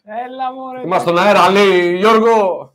Έλα μωρέ. Είμαστε στον αέρα, λέει Γιώργο.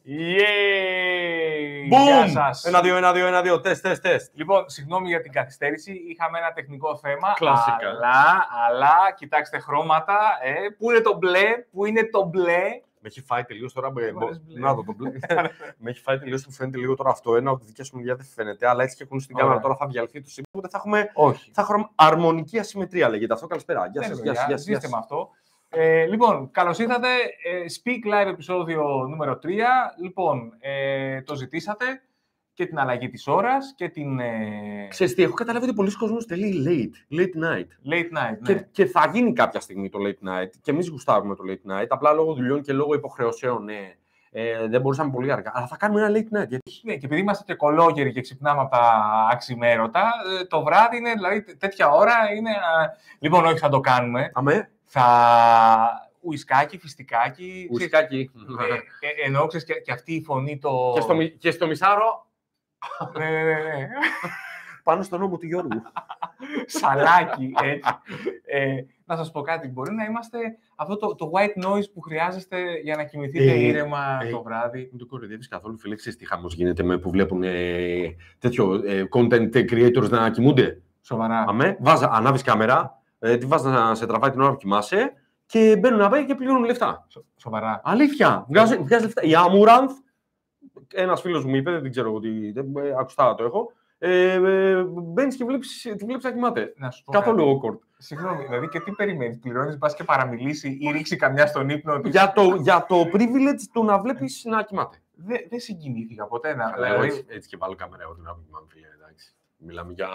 Γεια σας. 1-2, τεστ. Λοιπόν, συγγνώμη για την καθυστέρηση. Είχαμε ένα τεχνικό θέμα. Κλασικά. Αλλά, κοιτάξτε χρώματα. Πού είναι το μπλε, πού είναι το μπλε. Με έχει φάει τελείως τώρα. Να το μπλε. Με έχει φάει τελείως, μου φαίνεται λίγο τώρα αυτό. Ένα από τη δικιά σου μεριά δεν φαίνεται, αλλά έτσι και έχουν στην κάμερα τώρα θα διαλυθεί το σύμπαν. Οπότε θα έχουμε. Όχι. Θα έχουμε αρμονική ασυμμετρία, λέγεται αυτό. Καλησπέρα. Γεια σας. Ζήστε με αυτό. Λοιπόν, καλώς ήρθατε. Speak Live επεισόδιο νούμερο 3. Λοιπόν, το ζητήσατε και την αλλαγή της ώρας και την... Ξέρεις τι, έχω καταλάβει ότι πολλοί κόσμος θέλει late night. Late night, ναι. Και θα γίνει κάποια στιγμή το late night. Και εμείς γουστάρουμε το late night. Απλά λόγω δουλειών και λόγω υποχρεώσεων, δεν μπορούσαμε πολύ αργά. Αλλά θα κάνουμε ένα late night. Γιατί... Ναι, και επειδή είμαστε και κολόγεροι και ξυπνάμε από τα αξιμέρωτα, το βράδυ είναι, δηλαδή τέτοια ώρα είναι... Λοιπόν, όχι, θα το κάνουμε. Αμέ. Θα... Ουισκάκι, φιστικάκι. Ουισκάκι. Εννοώ, ξέρεις, και αυτή η φωνή το... Και στο μισάρο... Ναι. Πάνω στον νόμο του Γιώργου. Σαλάκι, έτσι. Να σας πω κάτι, μπορεί να είμαστε αυτό το white noise που χρειάζεστε για να κοιμηθείτε ήρεμα το βράδυ. Δεν το κοροϊδεύεις καθόλου, φίλε. Ξέρεις τι χαμός γίνεται με που βλέπουν τέτοιο content creators να κοιμούνται. Σοβαρά. Αμέ, ανάβεις κάμερα, τη βάζεις να σε τραβάει την ώρα που κοιμάσαι και μπαίνουν να πάει και πληρώνουν λεφτά. Σοβαρά. Αλήθεια. Βγάζει λεφτά. Η Amaranth, ένας φίλος μου είπε, δεν ξέρω εγώ τι, ακουστά το έχω, μπαίνεις και τη βλέπεις να κοιμάται. Καθόλου awkward. Συγγνώμη, δηλαδή και τι περιμένεις, πληρώνεις, πας και παραμιλήσει ή ρίξει καμιά στον ύπνο. Για το privilege του να βλέπεις να κοιμάται. Δεν συγκινήθηκα ποτέ να... Έτσι και βάλω κάμερα εγώ την ώρα που κοιμάμαι, φίλε, εντάξει. Μιλάμε για...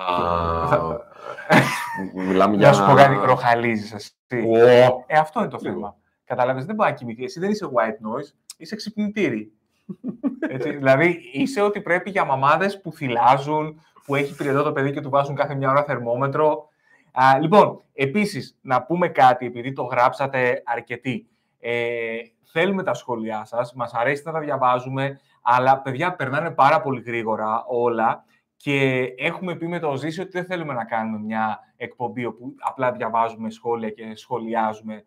Να σου πω κάτι, ροχαλίζεις εσύ. Αυτό είναι το θέμα. Καταλάβεις, δεν μπορεί να κοιμηθεί. Εσύ δεν είσαι white noise, είσαι ξυπνητήρι. Έτσι, δηλαδή είσαι ότι πρέπει για μαμάδες που θυλάζουν, που έχει πυρετό το παιδί και του βάζουν κάθε μια ώρα θερμόμετρο. Λοιπόν, επίσης, να πούμε κάτι, επειδή το γράψατε αρκετοί. Θέλουμε τα σχόλιά σας, μας αρέσει να τα διαβάζουμε, αλλά παιδιά περνάνε πάρα πολύ γρήγορα όλα και έχουμε πει με το Ζήση ότι δεν θέλουμε να κάνουμε μια εκπομπή όπου απλά διαβάζουμε σχόλια και σχολιάζουμε.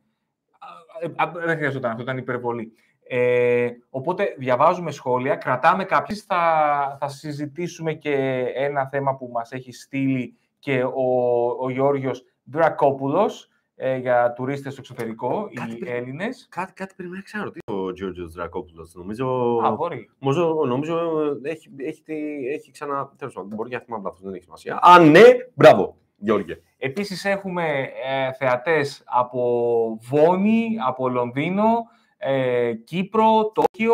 Δεν χρειαζόταν αυτό, ήταν υπερβολή. Οπότε διαβάζουμε σχόλια, κρατάμε κάποιες, θα συζητήσουμε και ένα θέμα που μας έχει στείλει και ο Γιώργος Δρακόπουλος για τουρίστες στο εξωτερικό, οι Έλληνες. Κάτι πρέπει να ξαναρωτήσω ο Γιώργος Δρακόπουλος. Νομίζω έχει ξανά... Τέλος πάντων, μπορεί να θυμάμαι λάθος, δεν έχει σημασία. Ναι, μπράβο, Γιώργε. Επίσης έχουμε θεατές από Βόνη, από Λονδίνο, Κύπρο, Τόκιο,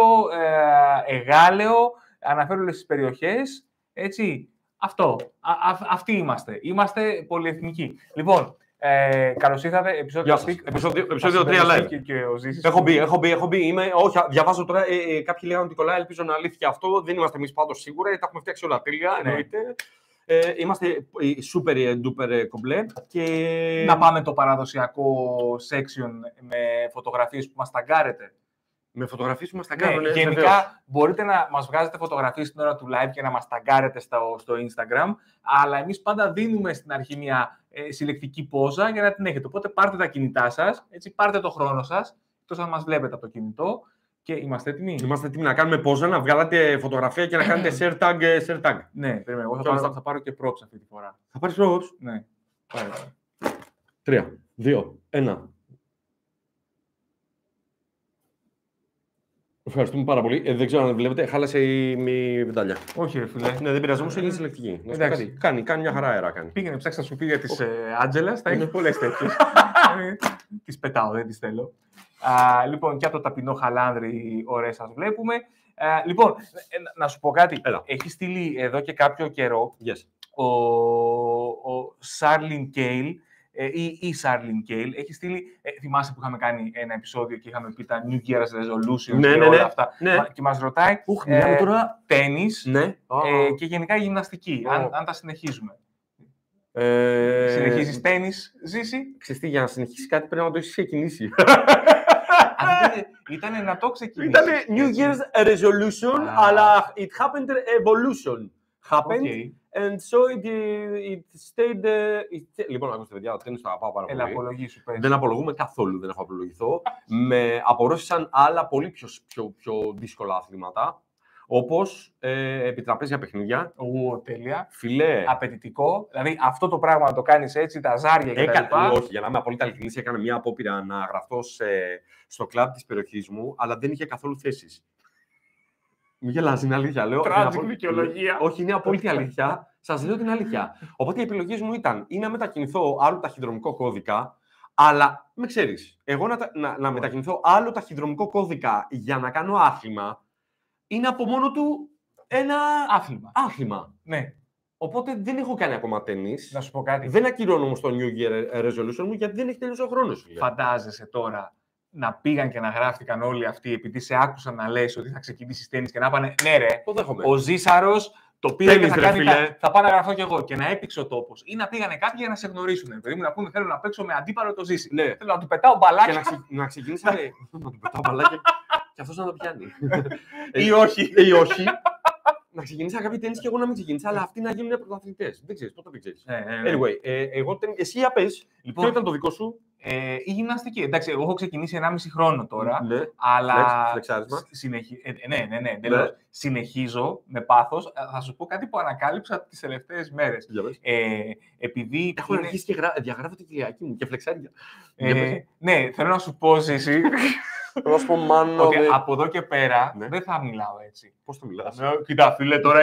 Εγάλεο, αναφέρω όλες τις περιοχές, έτσι, αυτοί είμαστε. Είμαστε πολυεθνικοί. Λοιπόν, καλώς ήρθατε, επεισόδιο 3 live. Έχω μπει, όχι, διαβάζω τώρα, κάποιοι λέγανε ότι κολλάει, ελπίζω να αλήθεια αυτό, δεν είμαστε εμείς πάντως σίγουρα, τα έχουμε φτιάξει όλα τέλεια, εννοείται. Είμαστε super duper κομπλέ και... Να πάμε το παραδοσιακό section με φωτογραφίες που μας ταγκάρετε. Με φωτογραφίες που μας ταγκάρουν, γενικά βεβαίως. Μπορείτε να μας βγάζετε φωτογραφίες στην ώρα του live και να μας ταγκάρετε στο Instagram, αλλά εμείς πάντα δίνουμε στην αρχή μια συλλεκτική πόζα για να την έχετε. Οπότε πάρτε τα κινητά σας, έτσι, πάρτε το χρόνο σας, εκτός αν μας βλέπετε από το κινητό. Και είμαστε έτοιμοι. Είμαστε έτοιμοι να κάνουμε πόζα, να βγάλετε φωτογραφία και να κάνετε share tag. Ναι, περίμενε. Εγώ θα πάρω και props αυτή τη φορά. Θα πάρεις props? Ναι. 3, 2, 1. Ευχαριστούμε πάρα πολύ. Δεν ξέρω αν βλέπετε, χάλασε η βεντάλια. Όχι, ρε φίλε. Ναι, δεν πειράζει, όμως είναι συλλεκτική. Κάνει μια χαρά αέρα. Πήγαινε ψάξει τα σουφίδια της Άντζελας, θα έχει πολλές τέτοιες. Τις πετάω, δεν τις θέλω. Λοιπόν, και από το ταπεινό Χαλάνδρη, ωραίες σας βλέπουμε. Λοιπόν, να σου πω κάτι. Έχει στείλει εδώ και κάποιο καιρό ο Σάρλιν Κέιλ ή Σάρλιν Κέιλ. Έχει στείλει, θυμάσαι που είχαμε κάνει ένα επεισόδιο και είχαμε πει τα New Year's Resolutions και όλα αυτά. Και μας ρωτάει τένις και γενικά γυμναστική, αν τα συνεχίζουμε. Συνεχίζεις τένις, Ζήση? Ξέρεις, για να συνεχίσεις κάτι πρέπει να το έχεις ξεκινήσει. Ήτανε να το ξεκινήσει. Ήτανε New Year's Resolution, αλλά it happened evolution. happened. And so it stayed. Λοιπόν, ακούστε, παιδιά, το θα πάω πάρα πολύ. Δεν απολογούμε καθόλου, δεν έχω απολογηθώ. Με απορρόφησαν άλλα πολύ πιο δύσκολα αθλήματα. Όπως επιτραπέζια παιχνίδια. Τέλεια. Φιλέ. Απαιτητικό. Δηλαδή αυτό το πράγμα να το κάνεις έτσι, τα ζάρια και τα λοιπά. Όχι, για να είμαι απόλυτα ειλικρινής, έκανα μια απόπειρα να γραφτώ στο κλαμπ της περιοχής μου, αλλά δεν είχε καθόλου θέσεις. Μην γελάς, είναι αλήθεια. Λέω. Τράτζικη δικαιολογία. Όχι, είναι απόλυτη αλήθεια. Σας λέω την αλήθεια. Οπότε οι επιλογές μου ήταν ή να μετακινηθώ άλλο ταχυδρομικό κώδικα, αλλά με ξέρεις, εγώ να μετακινηθώ άλλο ταχυδρομικό κώδικα για να κάνω άθλημα, είναι από μόνο του ένα άθλημα. Ναι. Οπότε δεν έχω κάνει ακόμα τένις. Να σου πω κάτι. Δεν ακυρώνω όμως το New Year Resolution μου, γιατί δεν έχει τελειώσει ο χρόνος. Φαντάζεσαι τώρα να πήγαν και να γράφτηκαν όλοι αυτοί επειδή σε άκουσαν να λες ότι θα ξεκινήσεις τένις και να πάνε ναι ρε, ο Ζήσαρος το πήρε και θα πάω να γραφώ κι εγώ και να έπαιξε ο τόπος. Ή να πήγανε κάποιοι για να σε γνωρίσουν. Παιδί μου να πούνε θέλω να παίξω με αντίπαλο το Ζήση. Ναι. Θέλω να του πετάω μπαλάκια. Και να ξεκινήσανε να του πετάω μπαλάκια και αυτός να το πιάνει. Ή όχι. Να ξεκινήσει κάποιοι τένις και εγώ να μην ξεκινήσω, αλλά αυτοί να γίνουν πρωταθλητές. Δεν ξέρεις, πότε δεν ξέρεις. Anyway, εσύ για πες, ποιο ήταν το δικό σου? Η γυμναστική. Εντάξει, εγώ έχω ξεκινήσει 1,5 χρόνο τώρα. Ναι, αλλά φλεξάρισμα. Ναι. Συνεχίζω με πάθος. Θα σου πω κάτι που ανακάλυψα τις τελευταίες μέρες. Επειδή έχω αρχίσει και διαγράφω την Κυριακή μου και φλεξάρια. Ναι, θέλω να σου πω, Ζήση, ότι από εδώ και πέρα δεν θα μιλάω έτσι. Πώς το μιλάς? Κοίτα, φίλε, τώρα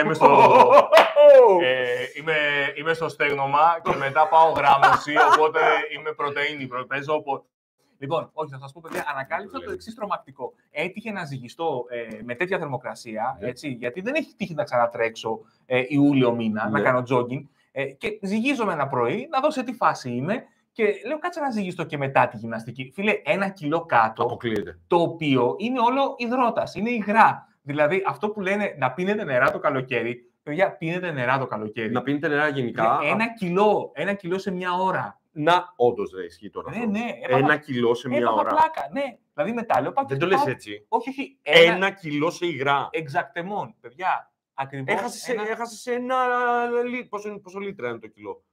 είμαι στο στέγνομα και μετά πάω γράμμωση, οπότε είμαι πρωτεΐνη. Λοιπόν, όχι, θα σας πω, παιδιά, ανακάλυψα το εξής τρομακτικό. Έτυχε να ζυγιστώ με τέτοια θερμοκρασία, έτσι, γιατί δεν έχει τύχει να ξανατρέξω Ιούλιο μήνα, να κάνω jogging. Και ζυγίζομαι ένα πρωί, να δω σε τι φάση είμαι. Και λέω, κάτσε να ζυγιστώ και μετά τη γυμναστική. Φίλε, 1 κιλό κάτω, αποκλείεται. Το οποίο είναι όλο υδρότας, είναι υγρά. Δηλαδή, αυτό που λένε να πίνετε νερά το καλοκαίρι, παιδιά, πίνετε νερά το καλοκαίρι. Να πίνετε νερά γενικά. 1 κιλό σε μια ώρα. Να, όντως δεν ισχύει τώρα. Ναι. 1 κιλό σε μια ώρα. Πλάκα, ναι. Δηλαδή μετά λέω, δεν το λες έτσι. Όχι. 1 κιλό σε υγρά. Εξακτεμόν, παιδιά. Ακριβώς. Έχασες πόσο λίτρα είναι το κιλό?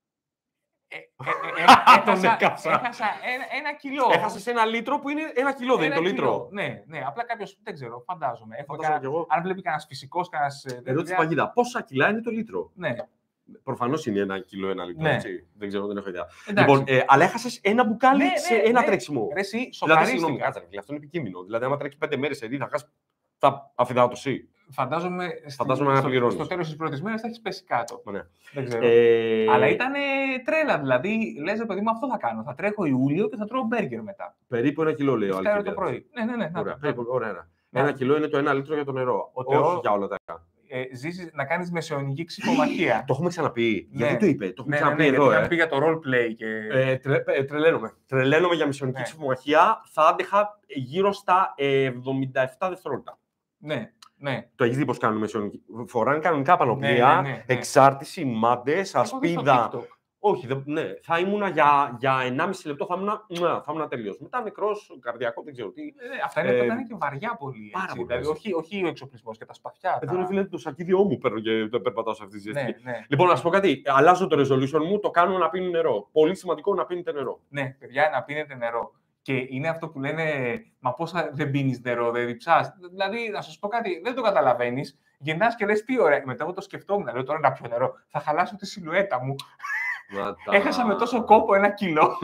Έχασα 1 κιλό. Έχασες 1 λίτρο που είναι 1 κιλό, δεν είναι το λίτρο. Ναι, απλά κάποιος δεν ξέρω, φαντάζομαι. Αν βλέπει κανένας φυσικός, κανένας. Ερώτηση παγίδα. Πόσα κιλά είναι το λίτρο? Ναι. Προφανώς είναι 1 κιλό, 1 λίτρο. Έτσι. Δεν ξέρω, δεν έχω ιδέα. Λοιπόν, αλλά έχασες ένα μπουκάλι σε ένα τρέξιμο. Εσύ, σοκαρίστηκα. Συγγνώμη, κάτσε, αυτό είναι επικείμενο. Δηλαδή, άμα τρέξει 5 μέρες σε θα χάσει τα αφιδάτωση. Φαντάζομαι να πληρώνεις. Στο τέλος της πρώτης μέρας θα έχεις πέσει κάτω. Ναι. Δεν ξέρω. Αλλά ήταν τρέλα. Δηλαδή, λες, παιδί μου, αυτό θα κάνω. Θα τρέχω Ιούλιο και θα τρώω μπέργκερ μετά. Περίπου 1 κιλό, λέει ο Αλκίδας. το πρωί. Ναι. Ωραία. 1 κιλό είναι το 1 λίτρο για το νερό. Όχι για όλα τα έργα. Ζήσεις να κάνεις μεσαιωνική ψυχομαχία. Το έχουμε ξαναπεί. Ναι. Γιατί το είπε? Το έχουμε ξαναπεί εδώ. Γιατί πει για το roleplay. Τρελαίνομαι για μεσαιωνική ψυχομαχία. Θα άντεχα γύρω στα 77 δευτερόλεπτα. Ναι. Το έχεις δει πώς κάνουν μεσαιωνική? Φοράνε κανονικά πανοπλία, εξάρτηση, μάντες, ασπίδα. Όχι, θα ήμουνα για 1,5 λεπτό, θα ήμουνα τελείως. Μετά νεκρός, καρδιακό, δεν ξέρω τι. Αυτά είναι και βαριά πολύ. Πάρα πολύ. Δηλαδή, όχι ο εξοπλισμός και τα σπαθιά. Εδώ είναι το σακίδιό μου παίρνω και το περπατάω σε αυτή τη ζέστη. Λοιπόν, να σου πω κάτι. Αλλάζω το resolution μου, το κάνω να πίνει νερό. Πολύ σημαντικό να πίνετε νερό. Ναι, παιδιά, να πίνετε νερό. Και είναι αυτό που λένε, μα πώς δεν πίνεις νερό, δεν διψάς. Δηλαδή, να σας πω κάτι, δεν το καταλαβαίνεις. Γυρνάς και λες τι ωραία. Μετά εγώ το σκεφτόμουν, λέω τώρα να πιω νερό. Θα χαλάσω τη σιλουέτα μου. Έχασα με τόσο κόπο 1 κιλό.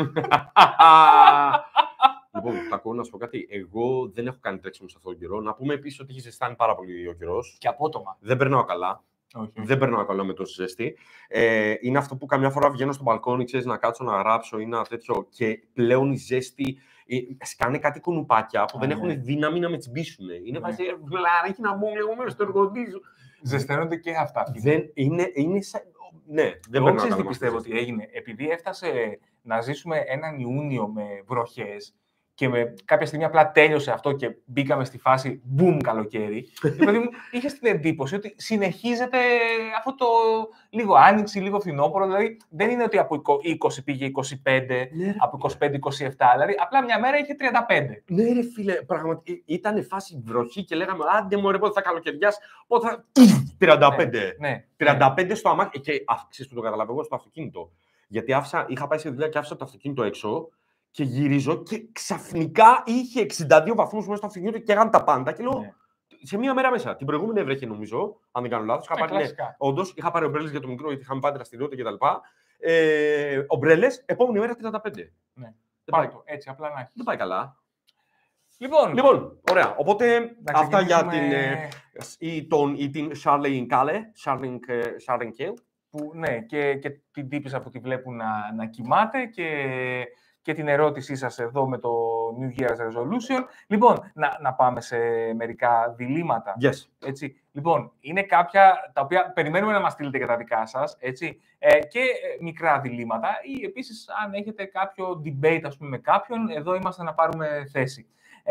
Λοιπόν, θα ακούω να σου πω κάτι. Εγώ δεν έχω κάνει τρέξιμο σε αυτόν τον καιρό. Να πούμε επίσης ότι έχει ζεστάνει πάρα πολύ ο καιρός. Και απότομα. Δεν περνάω καλά. Όχι. Δεν περνάω καλά με τόση ζέστη. Είναι αυτό που καμιά φορά βγαίνω στο μπαλκόνι, ξέρεις, να κάτσω να γράψω ή ένα τέτοιο. Και πλέον η ζέστη σκάνε κάτι κουνουπάκια που δεν έχουν δύναμη να με τσιμπήσουν. Είναι βάζει βλαράκι να μπουν λίγο μέσα στο εργοντίζο. Ζεσταίνονται και αυτά. Είναι σαν. Ναι, δεν περνάω καλά. Τι πιστεύω ότι έγινε? Επειδή έφτασε να ζήσουμε έναν Ιούνιο με βροχές και κάποια στιγμή απλά τέλειωσε αυτό και μπήκαμε στη φάση boom καλοκαίρι. Δηλαδή μου είχε την εντύπωση ότι συνεχίζεται αυτό το λίγο άνοιξη, λίγο φθινόπωρο. Δηλαδή δεν είναι ότι από 20 πήγε 25, από 25-27. Δηλαδή απλά μια μέρα είχε 35. Ναι, ρε φίλε, πραγματικά ήταν φάση βροχή και λέγαμε άντε μωρέ, πότε θα καλοκαιριάσει. Πότε θα. 35. Ναι. 35 στο αμάξι. Και ξέρεις που το καταλαβαίνω εγώ στο αυτοκίνητο. Γιατί είχα πάει σε δουλειά και άφησα το αυτοκίνητο έξω. Και γυρίζω και ξαφνικά είχε 62 βαθμούς μέσα στο αυτοκίνητο και έγαν τα πάντα. Και λέω, σε μία μέρα μέσα. Την προηγούμενη έβρεχε, νομίζω, αν δεν κάνω λάθος. Όντως, είχα πάρει ομπρέλες για το μικρό, γιατί είχαμε πάει δραστηριότητα κτλ. Ομπρέλες, επόμενη μέρα 35. Ναι. Πάει έτσι, απλά να έχει. Δεν πάει καλά. Λοιπόν, ωραία. Οπότε, αυτά για την Charlene Kale. Που, ναι, και την τύπισσα που τη βλέπουν να κοιμάται και την ερώτησή σας εδώ με το New Year's Resolution. Λοιπόν, να πάμε σε μερικά διλήμματα. Yes. Έτσι. Λοιπόν, είναι κάποια τα οποία περιμένουμε να μας στείλετε και τα δικά σας, έτσι, και μικρά διλήμματα ή επίσης αν έχετε κάποιο debate, ας πούμε, με κάποιον, εδώ είμαστε να πάρουμε θέση.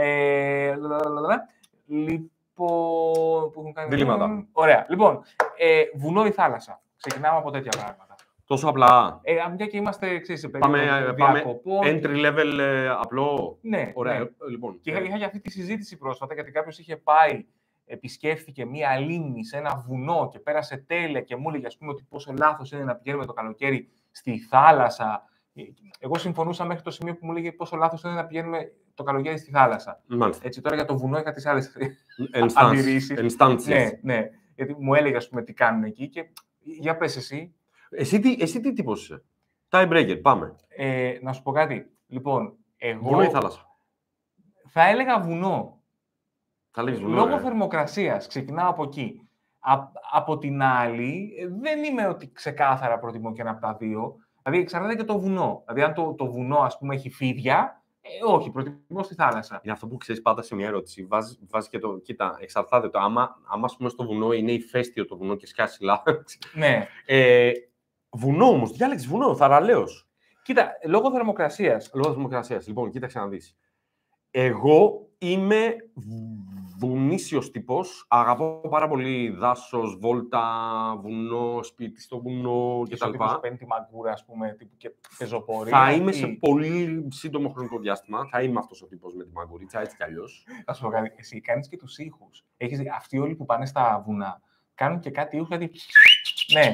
Διλήμματα. Ωραία. Λοιπόν, βουνό ή θάλασσα. Ξεκινάμε από τέτοια πράγματα. Τόσο απλά. Μια και είμαστε, ξέρεις, σε περίοδο διακοπών. Entry level απλό. Ναι. Ωραία. Ναι. Λοιπόν, και είχα για αυτή τη συζήτηση πρόσφατα, γιατί κάποιος είχε πάει, επισκέφθηκε μία λίμνη σε ένα βουνό και πέρασε τέλεια και μου έλεγε, ας πούμε, ότι πόσο λάθος είναι να πηγαίνουμε το καλοκαίρι στη θάλασσα. Εγώ συμφωνούσα μέχρι το σημείο που μου έλεγε πόσο λάθος είναι να πηγαίνουμε το καλοκαίρι στη θάλασσα. Μάλιστα. Έτσι, τώρα για το βουνό είχα τις άλλες αντιρρήσεις. Ναι. Γιατί μου έλεγε, ας πούμε, τι κάνουν εκεί και για πες εσύ. Εσύ τι τύπος είσαι. Tiebreaker, πάμε. Να σου πω κάτι. Λοιπόν, εγώ... Βουνό ή θάλασσα. Θα έλεγα βουνό. Θα λέγεις βουνό, Λόγω θερμοκρασίας. Ξεκινάω από εκεί. Από την άλλη, δεν είμαι ότι ξεκάθαρα προτιμώ και ένα από τα δύο. Δηλαδή, εξαρτάται και το βουνό. Δηλαδή, αν το βουνό, ας πούμε, έχει φίδια, όχι, προτιμώ στη θάλασσα. Είναι αυτό που ξέρεις πάντα σε μια ερώτηση. Βάζει και το. Κοίτα, εξαρτάται το. Άμα ας πούμε στο βουνό είναι ηφαίστειο το βουνό και σκάσει λάθος. Ναι. Βουνό όμως, διάλεξε βουνό, θαραλέος. Κοίτα, λόγω θερμοκρασίας. Λοιπόν, κοίταξε να δεις. Εγώ είμαι βουνήσιος τύπος. Αγαπώ πάρα πολύ δάσος, βόλτα, βουνό, σπίτι στο βουνό κτλ. Και παίρνει τη μαγκούρα, ας πούμε, τύπου και πεζοπορία. Θα είμαι σε πολύ σύντομο χρονικό διάστημα. Θα είμαι αυτός ο τύπος με τη μαγκουρίτσα, έτσι κι αλλιώς. Θα σου πω κάτι. Εσύ κάνεις και τους ήχους. Αυτοί όλοι που πάνε στα βουνά κάνουν και κάτι ήχους, δηλαδή. Ναι.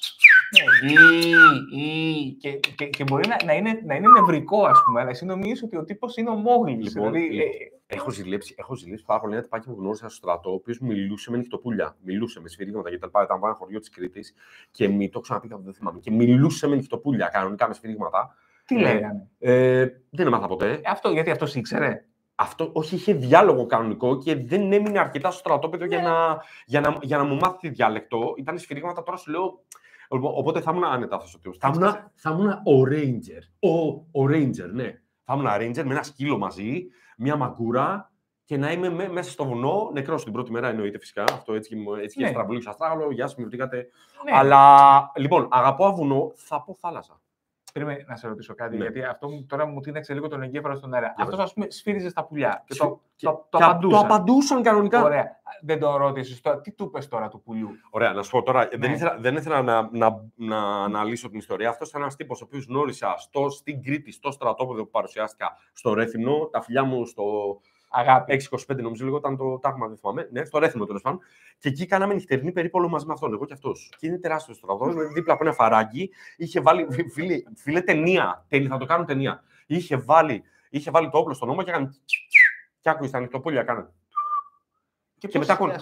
Και μπορεί να είναι νευρικό, ας πούμε, αλλά εσύ νομίζεις ότι ο τύπος είναι ο Μόγλης. Λοιπόν, έχω ζηλέψει πάρα πολύ ένα τυπάκι που γνώρισα στο στρατό, ο οποίος μιλούσε με νυχτοπούλια. Μιλούσε με σφυρίγματα γιατί ήταν από ένα χωριό της Κρήτης και το ξαναπεί κάπου, δεν θυμάμαι. Και μιλούσε με νυχτοπούλια, κανονικά με σφυρίγματα. Τι λέγανε. Δεν έμαθα ποτέ. Γιατί αυτός ήξερε. Όχι, είχε διάλογο κανονικό και δεν έμεινε αρκετά στο στρατόπεδο για να μου μάθει τη διάλεκτο. Ήταν σφυρίγματα, τώρα σου λέω. Οπότε θα ήμουν άνετα αυτός ο τύπος. Θα ήμουν ο Ranger. Ο Ranger, ναι. Θα ήμουν Ranger με ένα σκύλο μαζί, μια μαγκούρα και να είμαι μέσα στο βουνό. Νεκρός την πρώτη μέρα εννοείται φυσικά. Αυτό έτσι και στραμπούλη ξαστράγαλο. Γεια σας, με βρήκατε. Αλλά λοιπόν, αγαπώ βουνό, θα πω θάλασσα. Πρέπει να σε ρωτήσω κάτι, γιατί αυτό τώρα μου τίναξε λίγο τον εγκέφαλο στον αέρα. Αυτός, ας πούμε, σφύριζε στα πουλιά. Και το απαντούσαν. Το απαντούσαν κανονικά. Ωραία. Δεν το ρώτησες τώρα. Τι του είπες τώρα του πουλιού. Ωραία, να σου πω τώρα. Δεν ήθελα να αναλύσω την ιστορία. Αυτός ήταν ένας τύπος ο οποίος γνώρισα στην Κρήτη, στο στρατόπεδο που παρουσιάστηκα στο Ρέθυμνο. Τα φιλιά μου στο. Αγάπη. 6-25 νομίζω λίγο ήταν το τάγμα, δεν θυμάμαι. Ναι, στο Ρέθυμνο τέλος πάντων. Και εκεί κάναμε νυχτερινή περίπολο μαζί με αυτόν, εγώ και αυτός. Και είναι τεράστιο το στρατό, δίπλα από ένα φαράγγι. Είχε βάλει. Φίλε, ταινία. Θα το κάνω ταινία. Είχε βάλει το όπλο στον ώμο και έκανε. Και άκουγε τα νυχτοπούλια, κάνε. Και μετά ακούνε.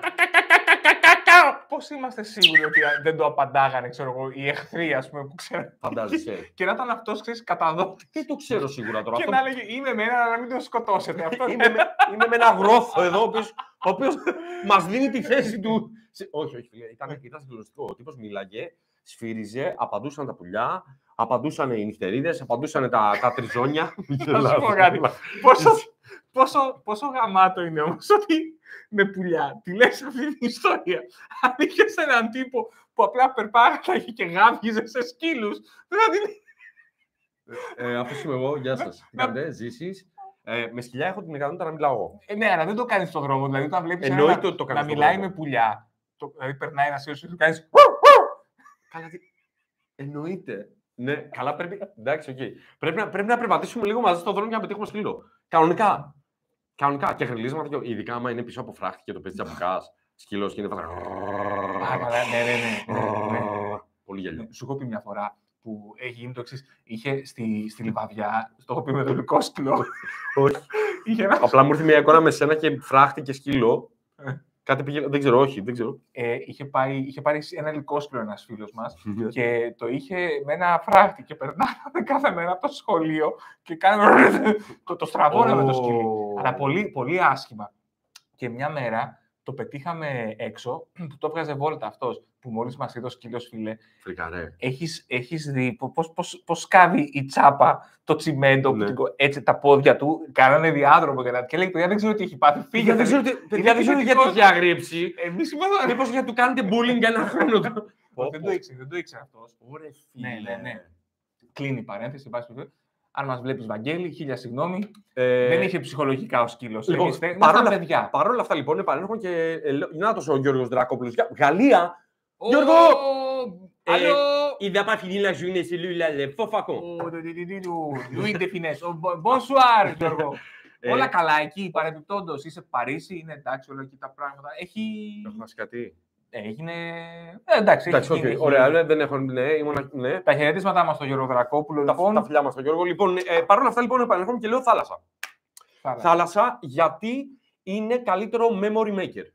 Πώς είμαστε σίγουροι ότι δεν το απαντάγανε, ξέρω εγώ, οι εχθροί, ας πούμε, που ξέρουν. Φαντάζεσαι. Και να ήταν αυτός, ξέρεις, καταδότη. Τι το ξέρω σίγουρα τώρα. Και να έλεγε, είμαι με ένα να μην τον σκοτώσετε. Είμαι με ένα γρόθο εδώ, ο οποίος μας δίνει τη θέση του. Όχι, φίλε, ήταν συγκλονιστικό. Ο τύπος μίλαγε, σφύριζε, απαντούσαν τα πουλιά, απαντούσαν οι νυχτερίδες, απαντούσαν τα τριζόνια. Θα σου πω κάτι. Πόσο γαμάτο είναι όμως ότι με πουλιά τη λες αυτή την ιστορία. Αν είχες έναν τύπο που απλά περπάταγε και γάβγιζε σε σκύλους, δηλαδή. Αυτός είμαι εγώ, γεια σας. Κάντε, ζήσεις. Με σκυλιά έχω την ικανότητα να μιλάω εγώ. Ναι, αλλά δεν το κάνει στον δρόμο. Δηλαδή, όταν βλέπει να μιλάει με πουλιά, δηλαδή περνάει ένα σύλλογο και του κάνει. Καλά, εννοείται. Ναι, καλά πρέπει. Εντάξει, οκ. Πρέπει να περπατήσουμε λίγο μαζί στον δρόμο για να πετύχουμε σκύλο. Κανονικά. Και γριλίσματα, ειδικά άμα είναι πίσω από φράχτη και το παίζει τσαμπουκά. Σκύλο και είναι φανταστικό. Ναι. Πολύ γέλιο. Σου έχω πει μια φορά που έχει γίνει το εξής. Είχε στη Λιβαδιά, το έχω πει με το δικό σκύλο. Όχι. Απλά μου ήρθε μια εικόνα με σένα και φράχτη και σκύλο. Κάτι πήγε, δεν ξέρω. Είχε πάρει ένα ελικόσκυλο ένας φίλος μας και το είχε με ένα φράχτη και περνάγαμε κάθε μέρα από το σχολείο και κάναμε το στραβώναμε το σκύλι. Αλλά πολύ, πολύ άσχημα. Και μια μέρα το πετύχαμε έξω, που το έβγαζε βόλτα αυτός, που μόλις μας είδε ο σκύλος, φίλε. Φρικαρέ. Έχεις δει πώς σκάβει η τσάπα το τσιμέντο, ναι. έτσι τα πόδια του, κάνανε διάδρομο και λέει, παιδιά, δεν ξέρω τι έχει πάθει, φύγε. Δεν ξέρω γιατί έχει αγρίψει. Εμείς είμαστε... Μήπως γιατί του κάνετε bullying για ένα χρόνο. Δεν το ήξερα αυτός. Ναι. Κλείνει η παρένθεση, αν μας βλέπεις, Βαγγέλη, χίλια συγγνώμη, δεν είχε ψυχολογικά ο σκύλος. Λοιπόν, παρ' όλα αυτά, λοιπόν, επανέρχομαι και νάτος ο Γιώργος Δρακόπουλος. Γαλλία! Γιώργο! Allô? Il n'a pas fini la journée, c'est lui là, le faux facon. Louis de Finesse. Bonsoir, Γιώργο. Όλα καλά εκεί, παρεμπιπτόντως. Είσαι Παρίσι, είναι εντάξει όλα εκεί τα πράγματα. Έχω χάσει κάτι. Έγινε. Εντάξει, ωραία, δεν έχω. Ναι. Τα χαιρετίσματά μας στον Γιώργο Δρακόπουλο. Τα φιλιά μας στον Γιώργο. Λοιπόν, παρ' όλα αυτά, λοιπόν, επανέρχομαι και λέω θάλασσα. Θάλασσα, γιατί είναι καλύτερο memory maker.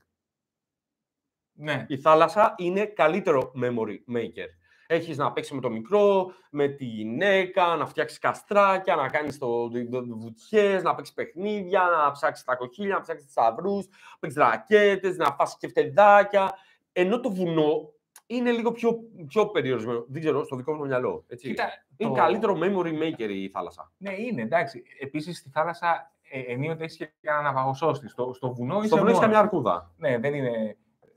Ναι. Η θάλασσα είναι καλύτερο memory maker. Έχεις να παίξεις με το μικρό, με τη γυναίκα, να φτιάξεις καστράκια, να κάνεις βουτιές, να παίξεις παιχνίδια, να ψάξεις τα κοκκίλια, να ψάξεις θησαυρούς, να παίξεις ρακέτες, να φας και φτεδάκια. Ενώ το βουνό είναι λίγο πιο περιορισμένο. Δεν ξέρω, στο δικό μου μυαλό. Έτσι. Κοίτα, είναι καλύτερο memory maker η θάλασσα. Ναι, είναι εντάξει. Επίσης στη θάλασσα ενίοτε έχει και κανένα ναυαγοσώστη. Στο βουνό είσαι καμιά αρκούδα. Ναι, δεν είναι.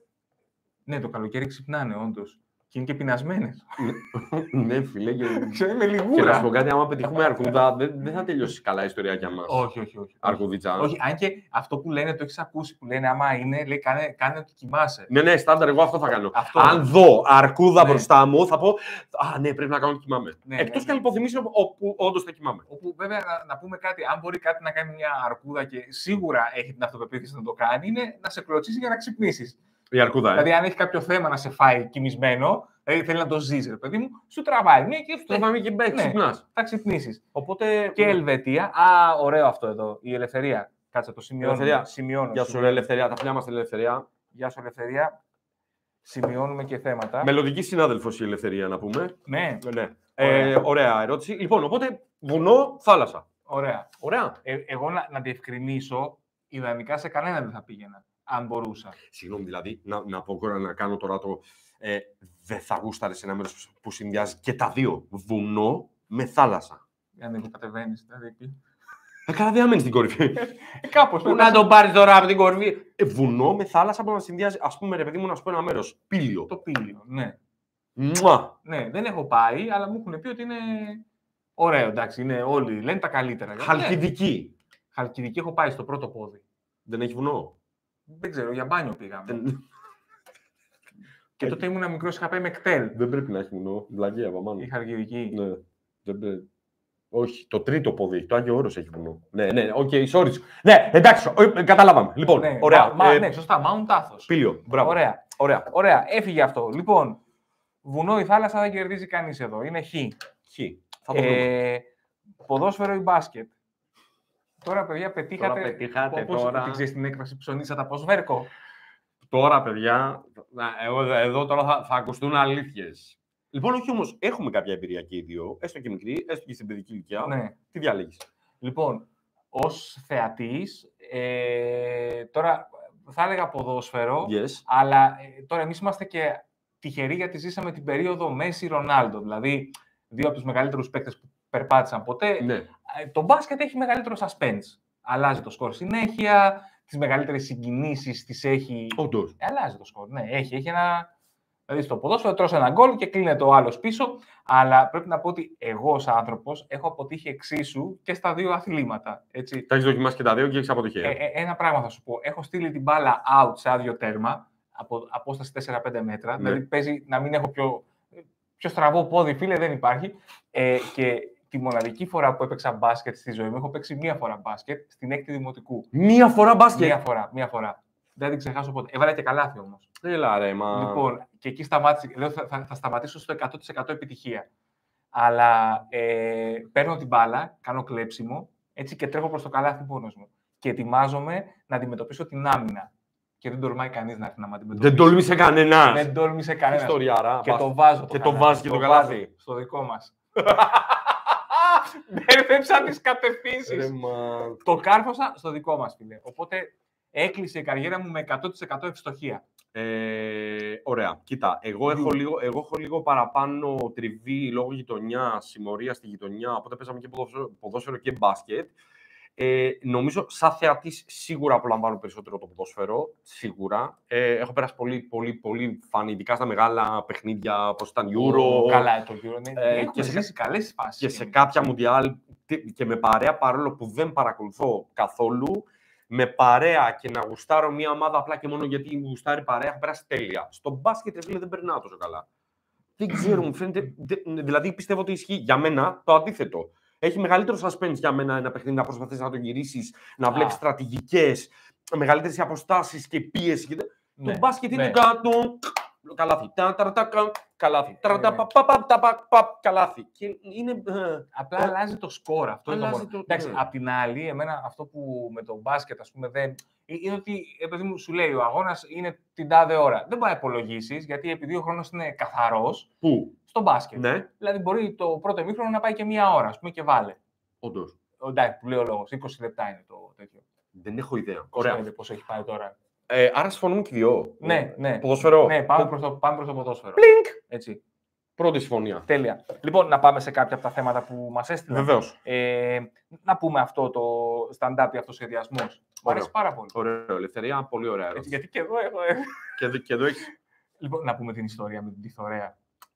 Ναι, το καλοκαίρι ξυπνάνε, όντως. Και είναι και πεινασμένες. Ναι, φίλε. Είμαι λιγούρα. Και να σου πω κάτι, άμα πετύχουμε αρκούδα, δεν θα τελειώσει καλά η ιστορία για μας. Όχι. Αρκούδιτσα. Όχι, αν και αυτό που λένε, το έχεις ακούσει, που λένε άμα είναι, λέει, κάνε ότι κοιμάσαι. Ναι, στάνταρ, εγώ αυτό θα κάνω. Αν δω αρκούδα μπροστά μου, θα πω, ναι, πρέπει να κάνω ότι κοιμάμαι. Εκτός και αν υποθυμίσω όπου όντως θα κοιμάμαι. Όπου βέβαια να πούμε κάτι, αν μπορεί κάτι να κάνει μια αρκούδα και σίγουρα έχει την αυτοπεποίθηση να το κάνει, είναι να σε κλωτσίσει για να ξυπνήσεις. Η αρκούδα, Δηλαδή, αν έχει κάποιο θέμα να σε φάει κοιμισμένο, δηλαδή θέλει να το ζήσει, ρε παιδί μου, σου τραβάει. Ναι, και τραβάει και ξυπνάς. Θα ξυπνήσεις. Οπότε. Και Ελβετία. Ωραίο αυτό εδώ. Η Ελευθερία. Κάτσε, το σημειώνω. Γεια σου, Ελευθερία. Τα φιλιά μας στην Ελευθερία. Γεια σου, Ελευθερία. Σημειώνουμε και θέματα. Μελλοντική συνάδελφος η Ελευθερία, να πούμε. Ναι. Ωραία ερώτηση. Λοιπόν, οπότε βουνό, θάλασσα. Ωραία. Εγώ να διευκρινίσω, ιδανικά σε κανένα δεν θα πήγαινα. Αν μπορούσα. Συγγνώμη, δηλαδή, να κάνω τώρα το. Δεν θα γούσταρε σε ένα μέρος που συνδυάζει και τα δύο. Βουνό με θάλασσα. Αν δεν κατεβαίνεις, δηλαδή. Καλά, δεν μένει στην κορυφή. Κάπως. Πού να τον πάρει τώρα από την κορυφή. Βουνό με θάλασσα που να συνδυάζει, ας πούμε, ρε παιδί μου, να σου πω ένα μέρος. Πήλιο. Το Πήλιο, ναι. Μουα. Ναι, δεν έχω πάει, αλλά μου έχουν πει ότι είναι ωραίο. Εντάξει, είναι όλοι λένε τα καλύτερα. Χαλκιδική. Χαλκιδική έχω πάει στο πρώτο πόδι. Δεν έχει βουνό. Δεν ξέρω, για μπάνιο πήγαμε. Και τότε ήμουν μικρός, είχα πάει με κτέλ. Δεν πρέπει να έχει βουνό. Βλαγία από πάνω. Η Χαλκιδική. Ναι, δεν πρέπει. Όχι, το τρίτο πόδι, το Άγιο Όρος έχει βουνό. Ναι, sorry. Ναι, εντάξει, καταλάβαμε. Λοιπόν, ναι, ωραία. Ναι, σωστά, Mount Athos. Πήλιο, μπράβο. Ωραία, έφυγε αυτό. Λοιπόν, βουνό ή θάλασσα δεν κερδίζει κανείς εδώ. Είναι χ. Θα το δούμε. Ποδόσφαιρο ή μπάσκετ. Τώρα, παιδιά, πετύχατε. Τώρα. Δεν ξέρεις την έκφραση ψωνίσατε από σβέρκο. Τώρα, παιδιά, εδώ τώρα θα ακουστούν αλήθειες. Λοιπόν, όχι όμως, έχουμε κάποια εμπειρία και οι δύο, έστω και μικρή, έστω και στην παιδική ηλικία. Ναι. Τι διαλέγεις? Λοιπόν, ως θεατής, τώρα θα έλεγα ποδόσφαιρο, αλλά τώρα εμείς είμαστε και τυχεροί γιατί ζήσαμε την περίοδο Μέση-Ρονάλντο, δηλαδή δύο από τους μεγαλύτερους παίκτες που περπάτησαν ποτέ. Ναι. Το μπάσκετ έχει μεγαλύτερο suspense. Αλλάζει το σκορ συνέχεια, τις μεγαλύτερες συγκινήσεις τις έχει. Όντως. Αλλάζει το σκορ, ναι. Έχει ένα. Δηλαδή στο ποδόσφαιρο τρως ένα γκολ και κλείνεται ο άλλος πίσω. Αλλά πρέπει να πω ότι εγώ ως άνθρωπος έχω αποτύχει εξίσου και στα δύο αθλήματα. Έτσι. Τα έχεις δοκιμάσει και τα δύο και έχεις αποτυχία. Ένα πράγμα θα σου πω. Έχω στείλει την μπάλα out σε άδειο τέρμα από απόσταση 4-5 μέτρα. Ναι. Δηλαδή παίζει να μην έχω πιο στραβό πόδι, φίλε, δεν υπάρχει. Και τη μοναδική φορά που έπαιξα μπάσκετ στη ζωή μου, έχω παίξει μία φορά μπάσκετ στην 6η Δημοτικού. Μία φορά μπάσκετ? Μία φορά. Δεν την ξεχάσω ποτέ. Έβαλα και καλάθι όμως. Έλα ρε, μα... Λοιπόν, και εκεί σταμάτησε. Λέω θα σταματήσω στο 100% επιτυχία. Αλλά παίρνω την μπάλα, κάνω κλέψιμο, έτσι και τρέχω προς το καλάθι μόνος μου. Και ετοιμάζομαι να αντιμετωπίσω την άμυνα. Και δεν τολμάει κανείς να έρθει να με αντιμετωπίσει. Δεν τόλμησε κανένας. Δεν τόλμησε κανένας. Ιστοριάρα. Και το βάζω. Και το βάζει και το καλάθι. Στο δικό μας. Μπέρδεψα τις κατευθύνσεις. Το κάρφωσα στο δικό μας, φίλε. Οπότε έκλεισε η καριέρα μου με 100% ευστοχία. Ωραία. Κοίτα, εγώ έχω λίγο παραπάνω τριβή λόγω γειτονιά, συμμορία στη γειτονιά, οπότε παίζαμε και ποδόσφαιρο και μπάσκετ. Νομίζω, σαν θεατής, σίγουρα απολαμβάνω περισσότερο το ποδόσφαιρο. Σίγουρα. Έχω περάσει πολύ φαν, ειδικά στα μεγάλα παιχνίδια, όπως ήταν Euro. Καλά, το Euro. Έχουμε ζήσει καλές φάσεις. Και σε κάποια Μουντιάλ και με παρέα, παρόλο που δεν παρακολουθώ καθόλου, με παρέα και να γουστάρω μια ομάδα απλά και μόνο γιατί γουστάρει παρέα, έχω περάσει τέλεια. Στο μπάσκετ, δεν περνάω τόσο καλά. Δεν ξέρω, μου φαίνεται. Δηλαδή, πιστεύω ότι ισχύει για μένα το αντίθετο. Έχει μεγαλύτερο suspense για μένα ένα παιχνίδι να προσπαθείς να το γυρίσεις, να βλέπεις στρατηγικές, μεγαλύτερες αποστάσεις και πίεση. Το μπάσκετ είναι κάτω. Καλάθι. Καλάθι. Καλάθι. Απλά αλλάζει το σκορ. Αυτό είναι το μόνο. Εντάξει, απ' την άλλη, εμένα αυτό που με το μπάσκετ, ας πούμε, δεν. Είναι ότι, επειδή μου σου λέει, ο αγώνας είναι την τάδε ώρα. Δεν μπορεί να υπολογίσεις, γιατί επειδή ο χρόνος είναι καθαρός. Πού? Στο μπάσκετ. Ναι. Δηλαδή, μπορεί το πρώτο ημίχρονο να πάει και μία ώρα, ας πούμε, και βάλε. Όντως. Εντάξει, που λέει ο λόγος. 20 λεπτά είναι το τέτοιο. Δεν έχω ιδέα. Ωραία. Πώς έχει πάει τώρα. Άρα συμφωνούμε και δύο. Ναι. Ποδόσφαιρο. Ναι, πάμε προς το ποδόσφαιρο. Πλίνκ! Έτσι. Πρώτη συμφωνία. Τέλεια. Λοιπόν, να πάμε σε κάποια από τα θέματα που μας έστειλαν. Βεβαίως. Να πούμε αυτό το stand-up ή αυτοσχεδιασμός. Μου αρέσει πάρα πολύ. Ωραίο. Ελευθερία, πολύ ωραία ερώτηση. Γιατί και εδώ έχω. Και εδώ έχεις. Λοιπόν, να πούμε την ιστορία με την Τιθωρέα.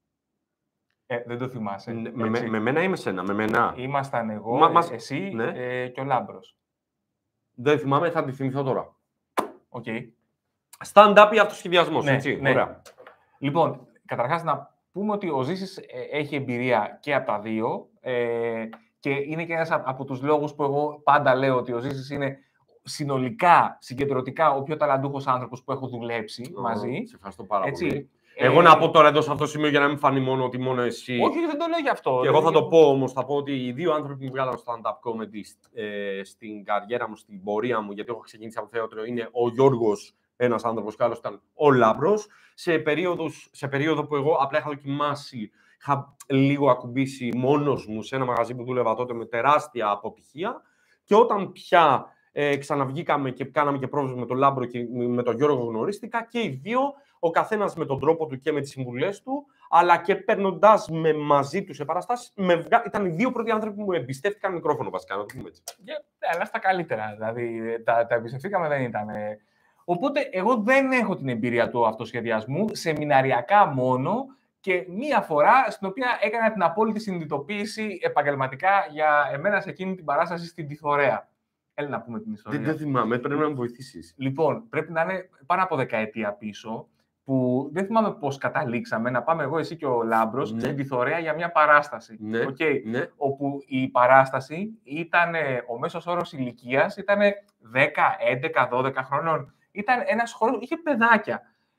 Δεν το θυμάσαι. Με μένα ή με σένα? Με μένα. Ήμασταν εγώ, εσύ και ο Λάμπρος. Δεν θυμάμαι, θα τη θυμηθώ τώρα. Okay. Stand-up ή αυτοσχεδιασμός, έτσι. Ναι. Ωραία. Λοιπόν, καταρχάς να πούμε ότι ο Ζήσης έχει εμπειρία και από τα δύο και είναι και ένας από τους λόγους που εγώ πάντα λέω ότι ο Ζήσης είναι συνολικά, συγκεντρωτικά, ο πιο ταλαντούχος άνθρωπος που έχω δουλέψει μαζί. Σε ευχαριστώ πάρα έτσι. πολύ. Εγώ να πω τώρα εδώ σε αυτό το σημείο για να μην φανεί μόνο ότι μόνο εσύ. Όχι, δεν το λέω γι' αυτό. Και εγώ θα το πω όμως. Θα πω ότι οι δύο άνθρωποι που βγάλαν stand-up comedy στην καριέρα μου, στην πορεία μου, γιατί έχω ξεκινήσει από θέατρο, είναι ο Γιώργος, ένας άνθρωπος, και άλλος ήταν ο Λάμπρος. Σε περίοδο που εγώ απλά είχα δοκιμάσει, είχα λίγο ακουμπήσει μόνος μου σε ένα μαγαζί που δούλευα τότε με τεράστια αποτυχία. Και όταν πια ξαναβγήκαμε και κάναμε και πρόβλημα με τον Λάμπρο και με τον Γιώργο γνωρίστηκα, και οι δύο, ο καθένας με τον τρόπο του και με τις συμβουλές του, αλλά και παίρνοντας με μαζί του σε παραστάσεις, ήταν οι δύο πρώτοι άνθρωποι που μου εμπιστεύτηκαν μικρόφωνο, βασικά, να το πούμε έτσι. Αλλά στα καλύτερα, δηλαδή τα εμπιστευτήκαμε, δεν ήταν. Οπότε, εγώ δεν έχω την εμπειρία του αυτοσχεδιασμού, σεμιναριακά μόνο, και μία φορά στην οποία έκανα την απόλυτη συνειδητοποίηση επαγγελματικά για εμένα σε εκείνη την παράσταση στην Τιθωρέα. Έλα να πούμε την ιστορία. Δεν θυμάμαι, πρέπει να με βοηθήσεις. Λοιπόν, πρέπει να είναι πάνω από δεκαετία πίσω, που δεν θυμάμαι πώς καταλήξαμε να πάμε εγώ, εσύ και ο Λάμπρος στην Τιθωρέα για μια παράσταση. Ναι. Okay, ναι. Όπου η παράσταση ήταν, ο μέσος όρος ηλικίας ήταν 10, 11, 12 χρονών. Ήταν ένας χώρος, είχε παιδάκια.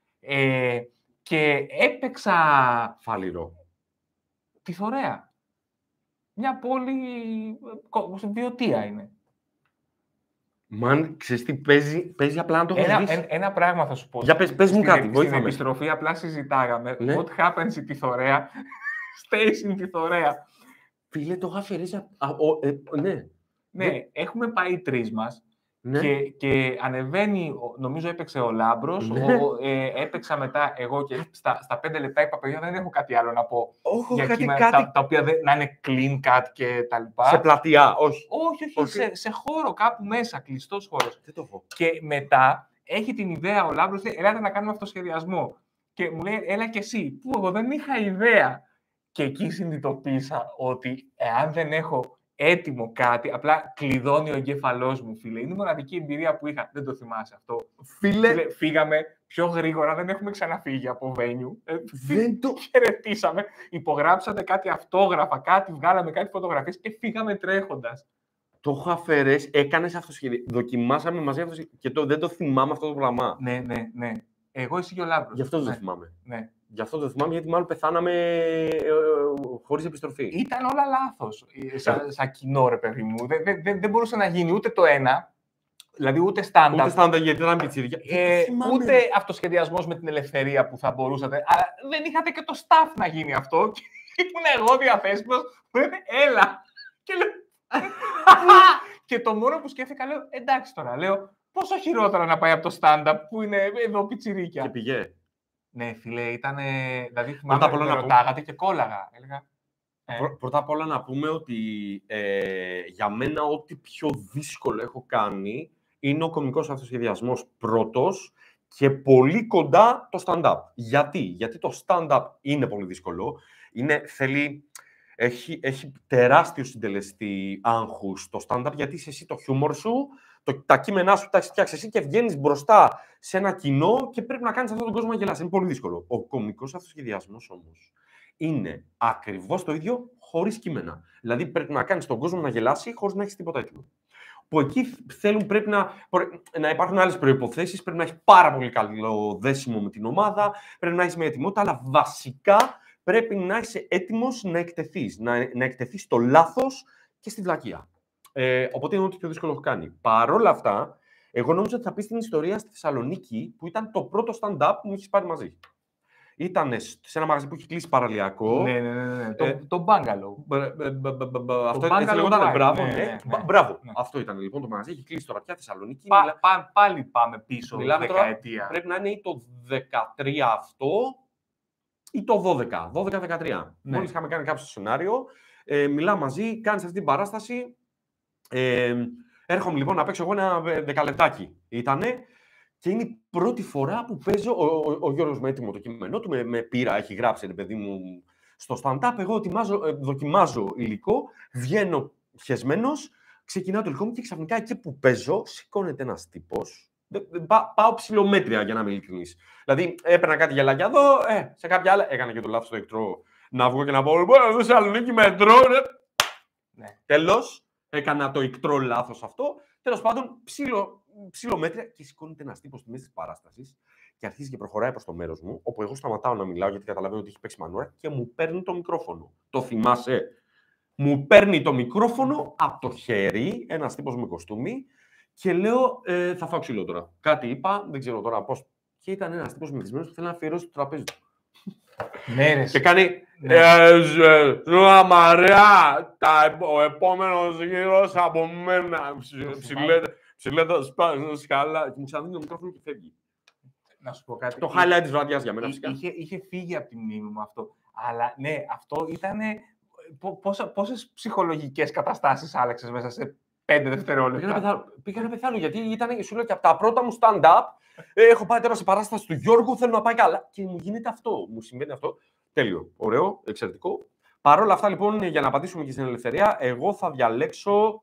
Και έπαιξα... Φάληρο. Τιθωρέα. Μια πόλη, Βιωτία είναι. Μαν, ξέρεις τι, παίζει απλά να το έχεις δει. Ένα πράγμα θα σου πω. Για πες μου κάτι, βοήθαμε. Στην επιστροφή απλά συζητάγαμε. Ναι. What happens in Τιθωρέα, stays in Τιθωρέα. Φίλε, το είχα αφαιρέσει. Ναι, έχουμε πάει τρεις μας. Ναι. Και ανεβαίνει, νομίζω έπαιξε ο Λάμπρος, ναι. Έπαιξα μετά εγώ και στα 5 λεπτά είπα, παιδιά, δεν έχω κάτι άλλο να πω. Όχι, τα οποία να είναι clean cut και τα λοιπά. Σε πλατεία, όχι. Όχι. Σε χώρο κάπου μέσα, κλειστός χώρος. Δεν το έχω. Και μετά έχει την ιδέα ο Λάμπρος, λέει, ελάτε να κάνουμε αυτοσχεδιασμό. Και μου λέει, έλα κι εσύ. Που εγώ δεν είχα ιδέα. Και εκεί συνειδητοποίησα ότι εάν δεν έχω έτοιμο κάτι, απλά κλειδώνει ο εγκέφαλός μου, φίλε. Είναι η μοναδική εμπειρία που είχα. Δεν το θυμάσαι αυτό. Φίλε, φύγαμε πιο γρήγορα, δεν έχουμε ξαναφύγει από βένιου. Δεν το χαιρετήσαμε, υπογράψατε κάτι αυτόγραφα, κάτι βγάλαμε, κάτι φωτογραφίες και φύγαμε τρέχοντας. Το έχω αφαιρέσει, έκανες αυτοσχέδιο. Δοκιμάσαμε μαζί και δεν το θυμάμαι αυτό το πράγμα. Ναι. Εγώ εσύ και ο Λάμπρος. Γι' αυτό δεν το θυμάμαι. Ναι. Γι' αυτό το θυμάμαι, γιατί μάλλον πεθάναμε χωρίς επιστροφή. Ήταν όλα λάθος. Σαν κοινό, ρε παιδί μου. Δεν μπορούσε να γίνει ούτε το ένα, δηλαδή ούτε στάνταρ. Ούτε στάνταρ, γιατί ήταν πιτσιρίκια. Ούτε αυτοσχεδιασμός με την ελευθερία που θα μπορούσατε. Αλλά δεν είχατε και το staff να γίνει αυτό. Και ήμουν εγώ διαθέσιμος. Μου είπε, έλα. Και λέω, και το μόνο που σκέφτηκα, λέω, εντάξει τώρα, λέω, πόσο χειρότερα να πάει από το stand-up που είναι εδώ πιτσιρίκια. Και πήγε. Ναι, φίλε, ήταν. Δηλαδή, θυμάμαι που με ρωτάγατε και κόλλαγα. Έλεγα. Πρώτα απ' όλα να πούμε ότι για μένα ό,τι πιο δύσκολο έχω κάνει είναι ο κωμικός αυτοσχεδιασμός πρώτος και πολύ κοντά το stand-up. Γιατί το stand-up είναι πολύ δύσκολο. Έχει τεράστιο συντελεστή άγχους το stand-up, γιατί είσαι εσύ το χιούμορ σου, τα κείμενά σου τα έχεις φτιάξει εσύ και βγαίνεις μπροστά σε ένα κοινό και πρέπει να κάνεις αυτόν τον κόσμο να γελάσει. Είναι πολύ δύσκολο. Ο κωμικός αυτοσχεδιασμός όμως είναι ακριβώς το ίδιο χωρίς κείμενα. Δηλαδή πρέπει να κάνεις τον κόσμο να γελάσει χωρίς να έχεις τίποτα έτοιμο. Που εκεί πρέπει να υπάρχουν άλλες προϋποθέσεις, πρέπει να έχεις πάρα πολύ καλό δέσιμο με την ομάδα, πρέπει να έχεις μια ετοιμότητα, αλλά βασικά πρέπει να είσαι έτοιμος να εκτεθείς. Να εκτεθείς στο λάθος και στη βλακεία. Οπότε είναι ό,τι πιο δύσκολο έχω κάνει. Παρ' όλα αυτά, εγώ νόμιζα ότι θα πεις την ιστορία στη Θεσσαλονίκη, που ήταν το πρώτο stand-up που μου έχεις πάρει μαζί. Ήταν σε ένα μαγαζί που έχει κλείσει παραλιακό. Ναι. Το Bungalow. Αυτό έτσι λεγόταν. Μπράβο. Αυτό ήταν λοιπόν το μαγαζί. Έχει κλείσει τώρα πια Θεσσαλονίκη. Πάλι πάμε πίσω. Μιλάμε δεκαετία. Πρέπει να είναι ή το 13 αυτό ή το 12. 12-13. Μόλις είχαμε κάνει κάποιο σενάριο. Μιλάμε μαζί, κάνεις αυτή την παράσταση. Έρχομαι λοιπόν να παίξω εγώ ένα 10 λεπτάκι. Ήτανε. Και είναι η πρώτη φορά που παίζω. Ο Γιώργος με έτοιμο το κείμενό του, με πείρα, έχει γράψει, ρε παιδί μου, στο stand-up. Εγώ δοκιμάζω υλικό, βγαίνω χεσμένος, ξεκινάω το υλικό μου και ξαφνικά εκεί που παίζω, σηκώνεται ένας τύπος. Πάω ψηλομέτρια, για να είμαι ειλικρινής. Δηλαδή, έπαιρνα κάτι γελάκια εδώ, σε κάποια άλλα. Έκανα και το λάθος στο εκτρό να βγω και να πω: εδώ Θεσσαλονίκη μετρό, ναι. Τέλος, έκανα το εκτρό λάθος αυτό. Τέλος πάντων, ψηλομέτρια και σηκώνεται ένας τύπος στη μέση της παράστασης και αρχίζει και προχωράει προς το μέρος μου, όπου εγώ σταματάω να μιλάω γιατί καταλαβαίνω ότι έχει παίξει μανούρα και μου παίρνει το μικρόφωνο. Το θυμάσαι? Μου παίρνει το μικρόφωνο από το χέρι, ένας τύπος με κοστούμι και λέω, θα φάω ξύλο τώρα. Κάτι είπα, δεν ξέρω τώρα πώς. Και ήταν ένας τύπος μεθυσμένος που θέλει να αφιερώσει το τραπέζι του. Μέρες. Και κάνει, Μαρία, ο επόμενος γύρος από μένα. Ψηλέτα, σπάζω, σκάλα. Και μου ξαναδίνει το μικρόφωνο και φεύγει. Να σου πω κάτι. Το highlight της βραδιάς για μένα, φυσικά. Είχε φύγει από τη μνήμη μου αυτό. Αλλά ναι, αυτό ήταν. Πόσες ψυχολογικές καταστάσεις άλλαξες μέσα σε 5 δευτερόλεπτα. Πήγα να πεθάνω γιατί ήταν, σου λέω, και από τα πρώτα μου stand-up. Έχω πάει τώρα σε παράσταση του Γιώργου, θέλω να πάει καλά. Και μου γίνεται αυτό. Μου συμβαίνει αυτό. Τέλειο. Ωραίο, εξαιρετικό. Παρ' όλα αυτά, λοιπόν, για να απαντήσουμε και στην ελευθερία, εγώ θα διαλέξω.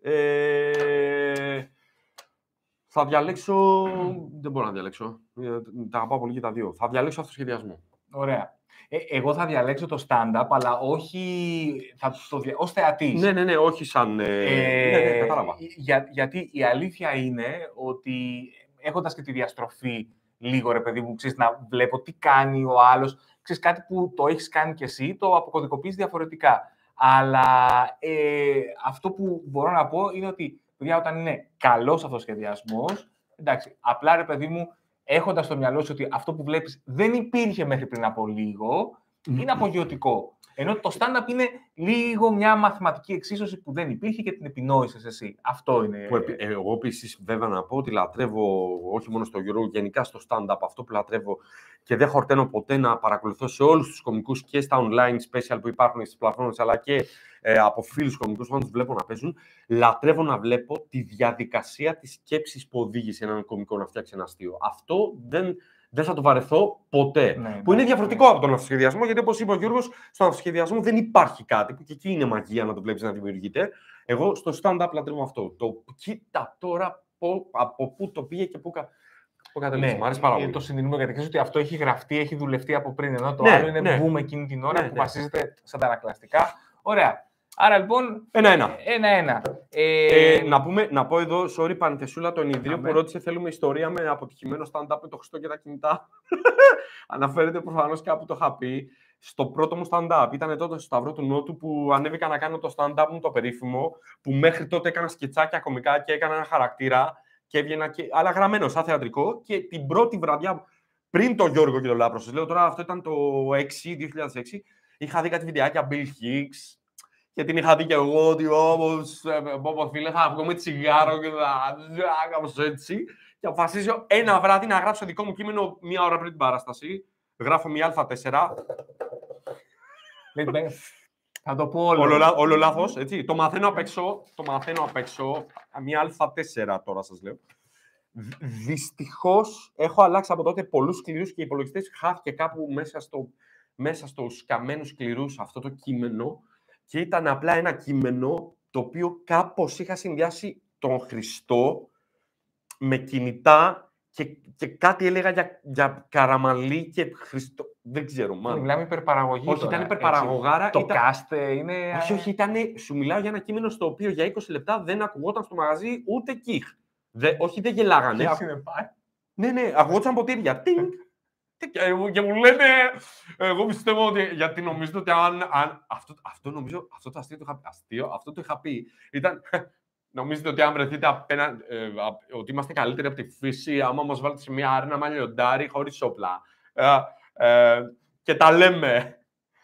Δεν μπορώ να διαλέξω. Τα αγαπάω πολύ και τα δύο. Θα διαλέξω αυτοσχεδιασμό. Ωραία. Εγώ θα διαλέξω το stand-up, αλλά όχι ως θεατής. Ναι, όχι σαν... ναι, κατάλαβα. Γιατί η αλήθεια είναι ότι έχοντας και τη διαστροφή λίγο, ρε παιδί μου, ξέρεις, να βλέπω τι κάνει ο άλλος, ξέρεις, κάτι που το έχεις κάνει κι εσύ, το αποκωδικοποιείς διαφορετικά. Αλλά αυτό που μπορώ να πω είναι ότι, παιδιά, όταν είναι καλός αυτοσχεδιασμός, εντάξει, απλά, ρε παιδί μου, έχοντας στο μυαλό σου ότι αυτό που βλέπεις δεν υπήρχε μέχρι πριν από λίγο, είναι απογειωτικό. Ενώ το stand-up είναι λίγο μια μαθηματική εξίσωση που δεν υπήρχε και την επινόησες εσύ. Αυτό είναι. Εγώ επίσης, βέβαια, να πω ότι λατρεύω, όχι μόνο στο Γιώργο, γενικά στο stand-up, αυτό που λατρεύω και δεν χορταίνω ποτέ να παρακολουθώ σε όλους τους κωμικούς και στα online special που υπάρχουν στις πλατφόρμες, αλλά και από φίλους κωμικούς όταν τους βλέπω να παίζουν. Λατρεύω να βλέπω τη διαδικασία της σκέψης που οδήγησε έναν κωμικό να φτιάξει ένα αστείο. Αυτό Δεν θα το βαρεθώ ποτέ. Ναι, που είναι διαφορετικό από τον αυτοσχεδιασμό, γιατί όπως είπε ο Γιώργος, στον αυτοσχεδιασμό δεν υπάρχει κάτι, που και εκεί είναι μαγεία να το βλέπεις να δημιουργείται. Εγώ στο stand-up λατρεύω αυτό. Το κοίτα τώρα από πού το πήγε και πού καταλήξει. Μ' αρέσει πάρα πολύ. Το συνειδητοποιώ, γιατί ξέρεις ότι αυτό έχει γραφτεί, έχει δουλευτεί από πριν, ενώ το άλλο είναι boom εκείνη την ώρα που βασίζεται στα αντανακλαστικά. Ωραία. Άρα λοιπόν. Ένα-ένα. Να πω εδώ, sorry, Πανθεσούλα, τον Ιδρύο που ρώτησε: θέλουμε ιστορία με αποτυχημένο stand-up με το Χριστό και τα κινητά. Αναφέρεται προφανώς κάπου το είχα πει. Στο πρώτο μου stand-up ήταν τότε στο Σταυρό του Νότου που ανέβηκα να κάνω το stand-up μου το περίφημο, που μέχρι τότε έκανα σκετσάκια κωμικά και έκανα ένα χαρακτήρα και έβγαινα αλλά γραμμένο σαν θεατρικό. Και την πρώτη βραδιά πριν τον Γιώργο και τον Λάπρο, σας λέω τώρα, αυτό ήταν το 2006, είχα δει κάτι βιντεάκια Bill Hicks. Και την είχα δει και εγώ ότι όπως φίλε θα βγω με τσιγάρο και θα κάπως έτσι. Και αποφασίζω ένα βράδυ να γράψω δικό μου κείμενο μία ώρα πριν την παράσταση. Γράφω μία Α4. Θα το πω όλο. Όλο λάθος, έτσι. Το μαθαίνω απ' έξω. Μία Α4 τώρα σας λέω. Δυστυχώς έχω αλλάξει από τότε πολλούς σκληρούς και οι υπολογιστές χάθηκε κάπου μέσα στους καμένους σκληρούς αυτό το κείμενο. Και ήταν απλά ένα κείμενο το οποίο κάπως είχα συνδυάσει τον Χριστό με κινητά και κάτι έλεγα για Καραμανλή και Χριστό. Δεν ξέρω, μάλλον. Μιλάμε υπερπαραγωγή. Όχι, ήταν υπερπαραγωγάρα. Το cast είναι. Όχι, σου μιλάω για ένα κείμενο στο οποίο για 20 λεπτά δεν ακουγόταν στο μαγαζί ούτε κιχ. Όχι, δεν γελάγανε. Ναι, ακουγόταν ποτήρια. Και μου λένε, εγώ πιστεύω ότι, γιατί νομίζω ότι αυτό το αστείο το είχα πει, αυτό το είχα πει, ήταν, νομίζετε ότι αν βρεθείτε απέναντι, ότι είμαστε καλύτεροι από τη φύση, άμα μας βάλετε σε μια άρενα με λιοντάρι χωρίς όπλα. Και τα λέμε.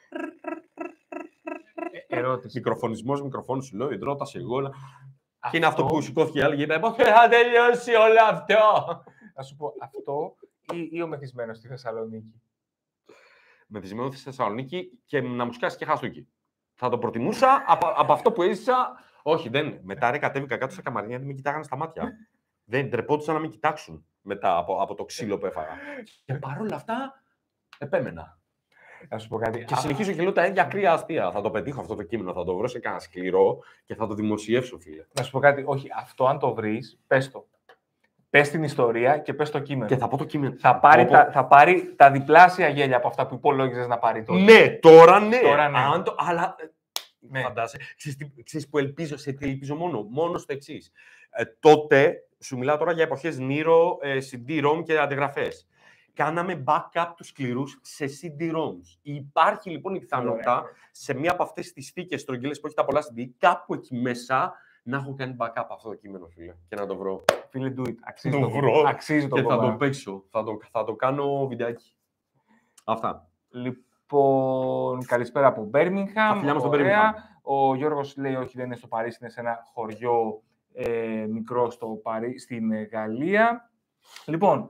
Ερώτηση. Μικροφώνου σου λέω, υδρότας εγώ. Και είναι αυτό που σηκώθηκε η άλλη και είπε, πώς θα τελειώσει όλο αυτό. Να σου πω, αυτό ή ο μεθυσμένος στη Θεσσαλονίκη. Μεθυσμένος στη Θεσσαλονίκη και να μου σκάσει και χαστούκι. Θα το προτιμούσα από αυτό που έζησα. Όχι, δεν. Μετά κατέβηκα κάτω στα καμαρίνια και με κοιτάγανε στα μάτια. Δεν τρεπόντουσαν να με κοιτάξουν μετά από το ξύλο που έφαγα. Και παρόλα αυτά, επέμενα. Να σου πω κάτι. Και συνεχίζω και λέω τα ίδια ακραία αστεία. Θα το πετύχω αυτό το κείμενο, θα το βρω σε κανένα σκληρό και θα το δημοσιεύσω, φίλε. Να σου πω κάτι. Όχι, αυτό αν το βρεις, πες το. Πες την ιστορία και πες το κείμενο. Και θα πω το κείμενο. Θα πάρει τα διπλάσια γέλια από αυτά που υπολόγιζες να πάρει τότε. Ναι, τώρα ναι. Αλλά ναι. Φαντάσαι. Ξέρεις που ελπίζω, σε τι ελπίζω μόνο στο εξής. Τότε, σου μιλάω τώρα για εποχές Νίρο, CD-ROM και αντιγραφές. Κάναμε backup τους σκληρούς σε CD-ROMs. Υπάρχει λοιπόν η πιθανότητα σε μία από αυτές τις θήκες στρογγυλές που έχει τα πολλά CD, κάπου εκεί μέσα να έχω κάνει backup αυτό το κείμενο, φίλε, και να το βρω. Φίλε, do it. Αξίζει το και θα το παίξω. Θα το κάνω βιντεάκι. Αυτά. Λοιπόν, καλησπέρα από Birmingham. Τα φιλιά μας στο Birmingham. Ο Γιώργος λέει όχι, δεν είναι στο Παρίσι, είναι σε ένα χωριό μικρό στην Γαλλία. Λοιπόν,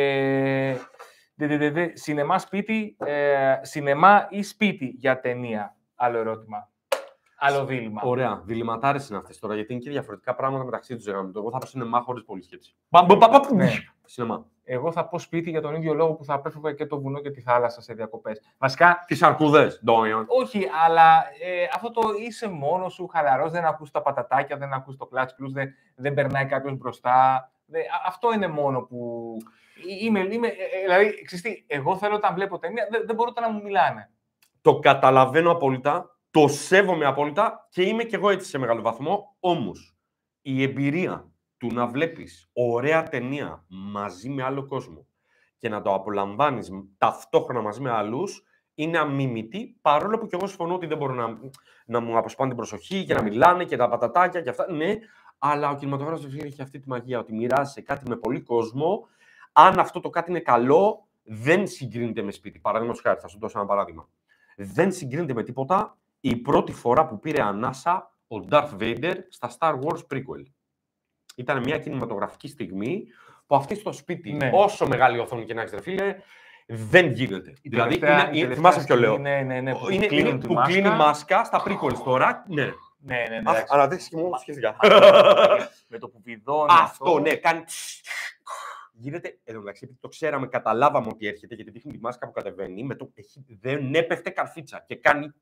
σινεμά σπίτι, σινεμά ή σπίτι για ταινία. Άλλο ερώτημα. Άλλο δίλημμα. Ωραία. Διλημματάρες είναι αυτές τώρα, γιατί είναι και διαφορετικά πράγματα μεταξύ τους. Εγώ θα πω σινεμά χωρίς πολύ σκέψη. Σινεμά. Εγώ θα πω σπίτι για τον ίδιο λόγο που θα απέφευγα και το βουνό και τη θάλασσα σε διακοπές. Βασικά. Τις αρκούδες. Όχι, αλλά αυτό το είσαι μόνος σου, χαλαρός, δεν ακούς τα πατατάκια, δεν ακούς το clutch plus, δεν περνάει κάποιος μπροστά. Αυτό είναι μόνο που. Δηλαδή, ξέρεις, εγώ θέλω όταν βλέπω ταινία, δεν μπορώ να μου μιλάνε. Το καταλαβαίνω απόλυτα, το σέβομαι απόλυτα και είμαι κι εγώ έτσι σε μεγάλο βαθμό. Όμως, η εμπειρία του να βλέπεις ωραία ταινία μαζί με άλλο κόσμο και να το απολαμβάνεις ταυτόχρονα μαζί με άλλους, είναι αμίμητη, παρόλο που κι εγώ συμφωνώ ότι δεν μπορώ να μου αποσπάνε την προσοχή και να μιλάνε και τα πατατάκια και αυτά. Ναι, αλλά ο κινηματογράφος έχει αυτή τη μαγεία, ότι μοιράζεσαι κάτι με πολύ κόσμο. Αν αυτό το κάτι είναι καλό, δεν συγκρίνεται με σπίτι. Παραδείγματος χάρη, θα σου δώσω ένα παράδειγμα. Δεν συγκρίνεται με τίποτα η πρώτη φορά που πήρε ανάσα ο Darth Vader στα Star Wars prequel. Ήταν μια κινηματογραφική στιγμή που αυτή στο σπίτι, όσο μεγάλη οθόνη και να έχεις, φίλε, δεν γίνεται. Δηλαδή, θυμάσαι ποιο λέω. Ναι, που κλείνει η μάσκα στα prequels τώρα. Ναι. Αλλά δεν σχεδόν σχετικά. Με το που βιδώνει. Αυτό, ναι, κάνει. γίνεται, εδώ μεταξύ, επειδή το ξέραμε, καταλάβαμε ότι έρχεται, γιατί δείχνει τη μάσκα που κατεβαίνει, δεν έπεφτε καρφίτσα και κάνει...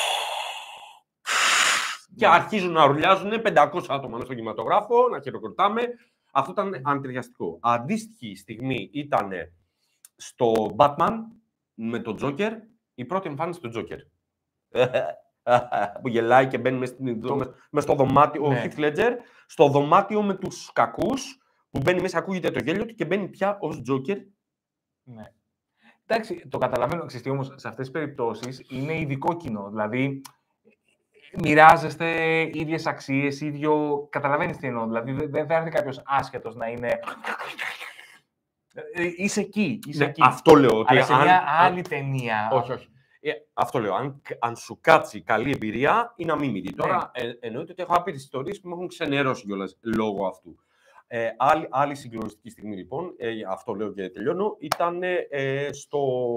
Και αρχίζουν να ουρλιάζουν 500 άτομα μέσα στον κινηματογράφο, να χειροκροτάμε. Αυτό ήταν αντιριαστικό. Αντίστοιχη στιγμή ήταν στο Batman με τον Joker, η πρώτη εμφάνιση του Joker. Που γελάει και μπαίνει μέσα στο δωμάτιο, ο Heath Ledger, στο δωμάτιο με τους κακούς, που μπαίνει μέσα, ακούγεται το γέλιο του και μπαίνει πια ως Joker. Ναι. Εντάξει, το καταλαβαίνω, ξέρετε, όμως σε αυτές τις περιπτώσεις είναι ειδικό κοινό. Δηλαδή, μοιράζεστε ίδιες αξίες, ίδιο. Καταλαβαίνεις τι εννοώ. Δηλαδή, δεν θα έρθει κάποιος άσχετος να είναι. Είσαι εκεί. Είσαι εκεί. Αυτό λέω. Ότι αλλά σε μια άλλη ταινία. Όχι. Αυτό λέω. Αν σου κάτσει καλή εμπειρία, είναι αμήμητη. Τώρα, εννοείται ότι έχω άπειρες ιστορίες που με έχουν ξενερώσει κιόλας λόγω αυτού. Άλλη συγκλονιστική στιγμή, λοιπόν, αυτό λέω και τελειώνω, ήταν στο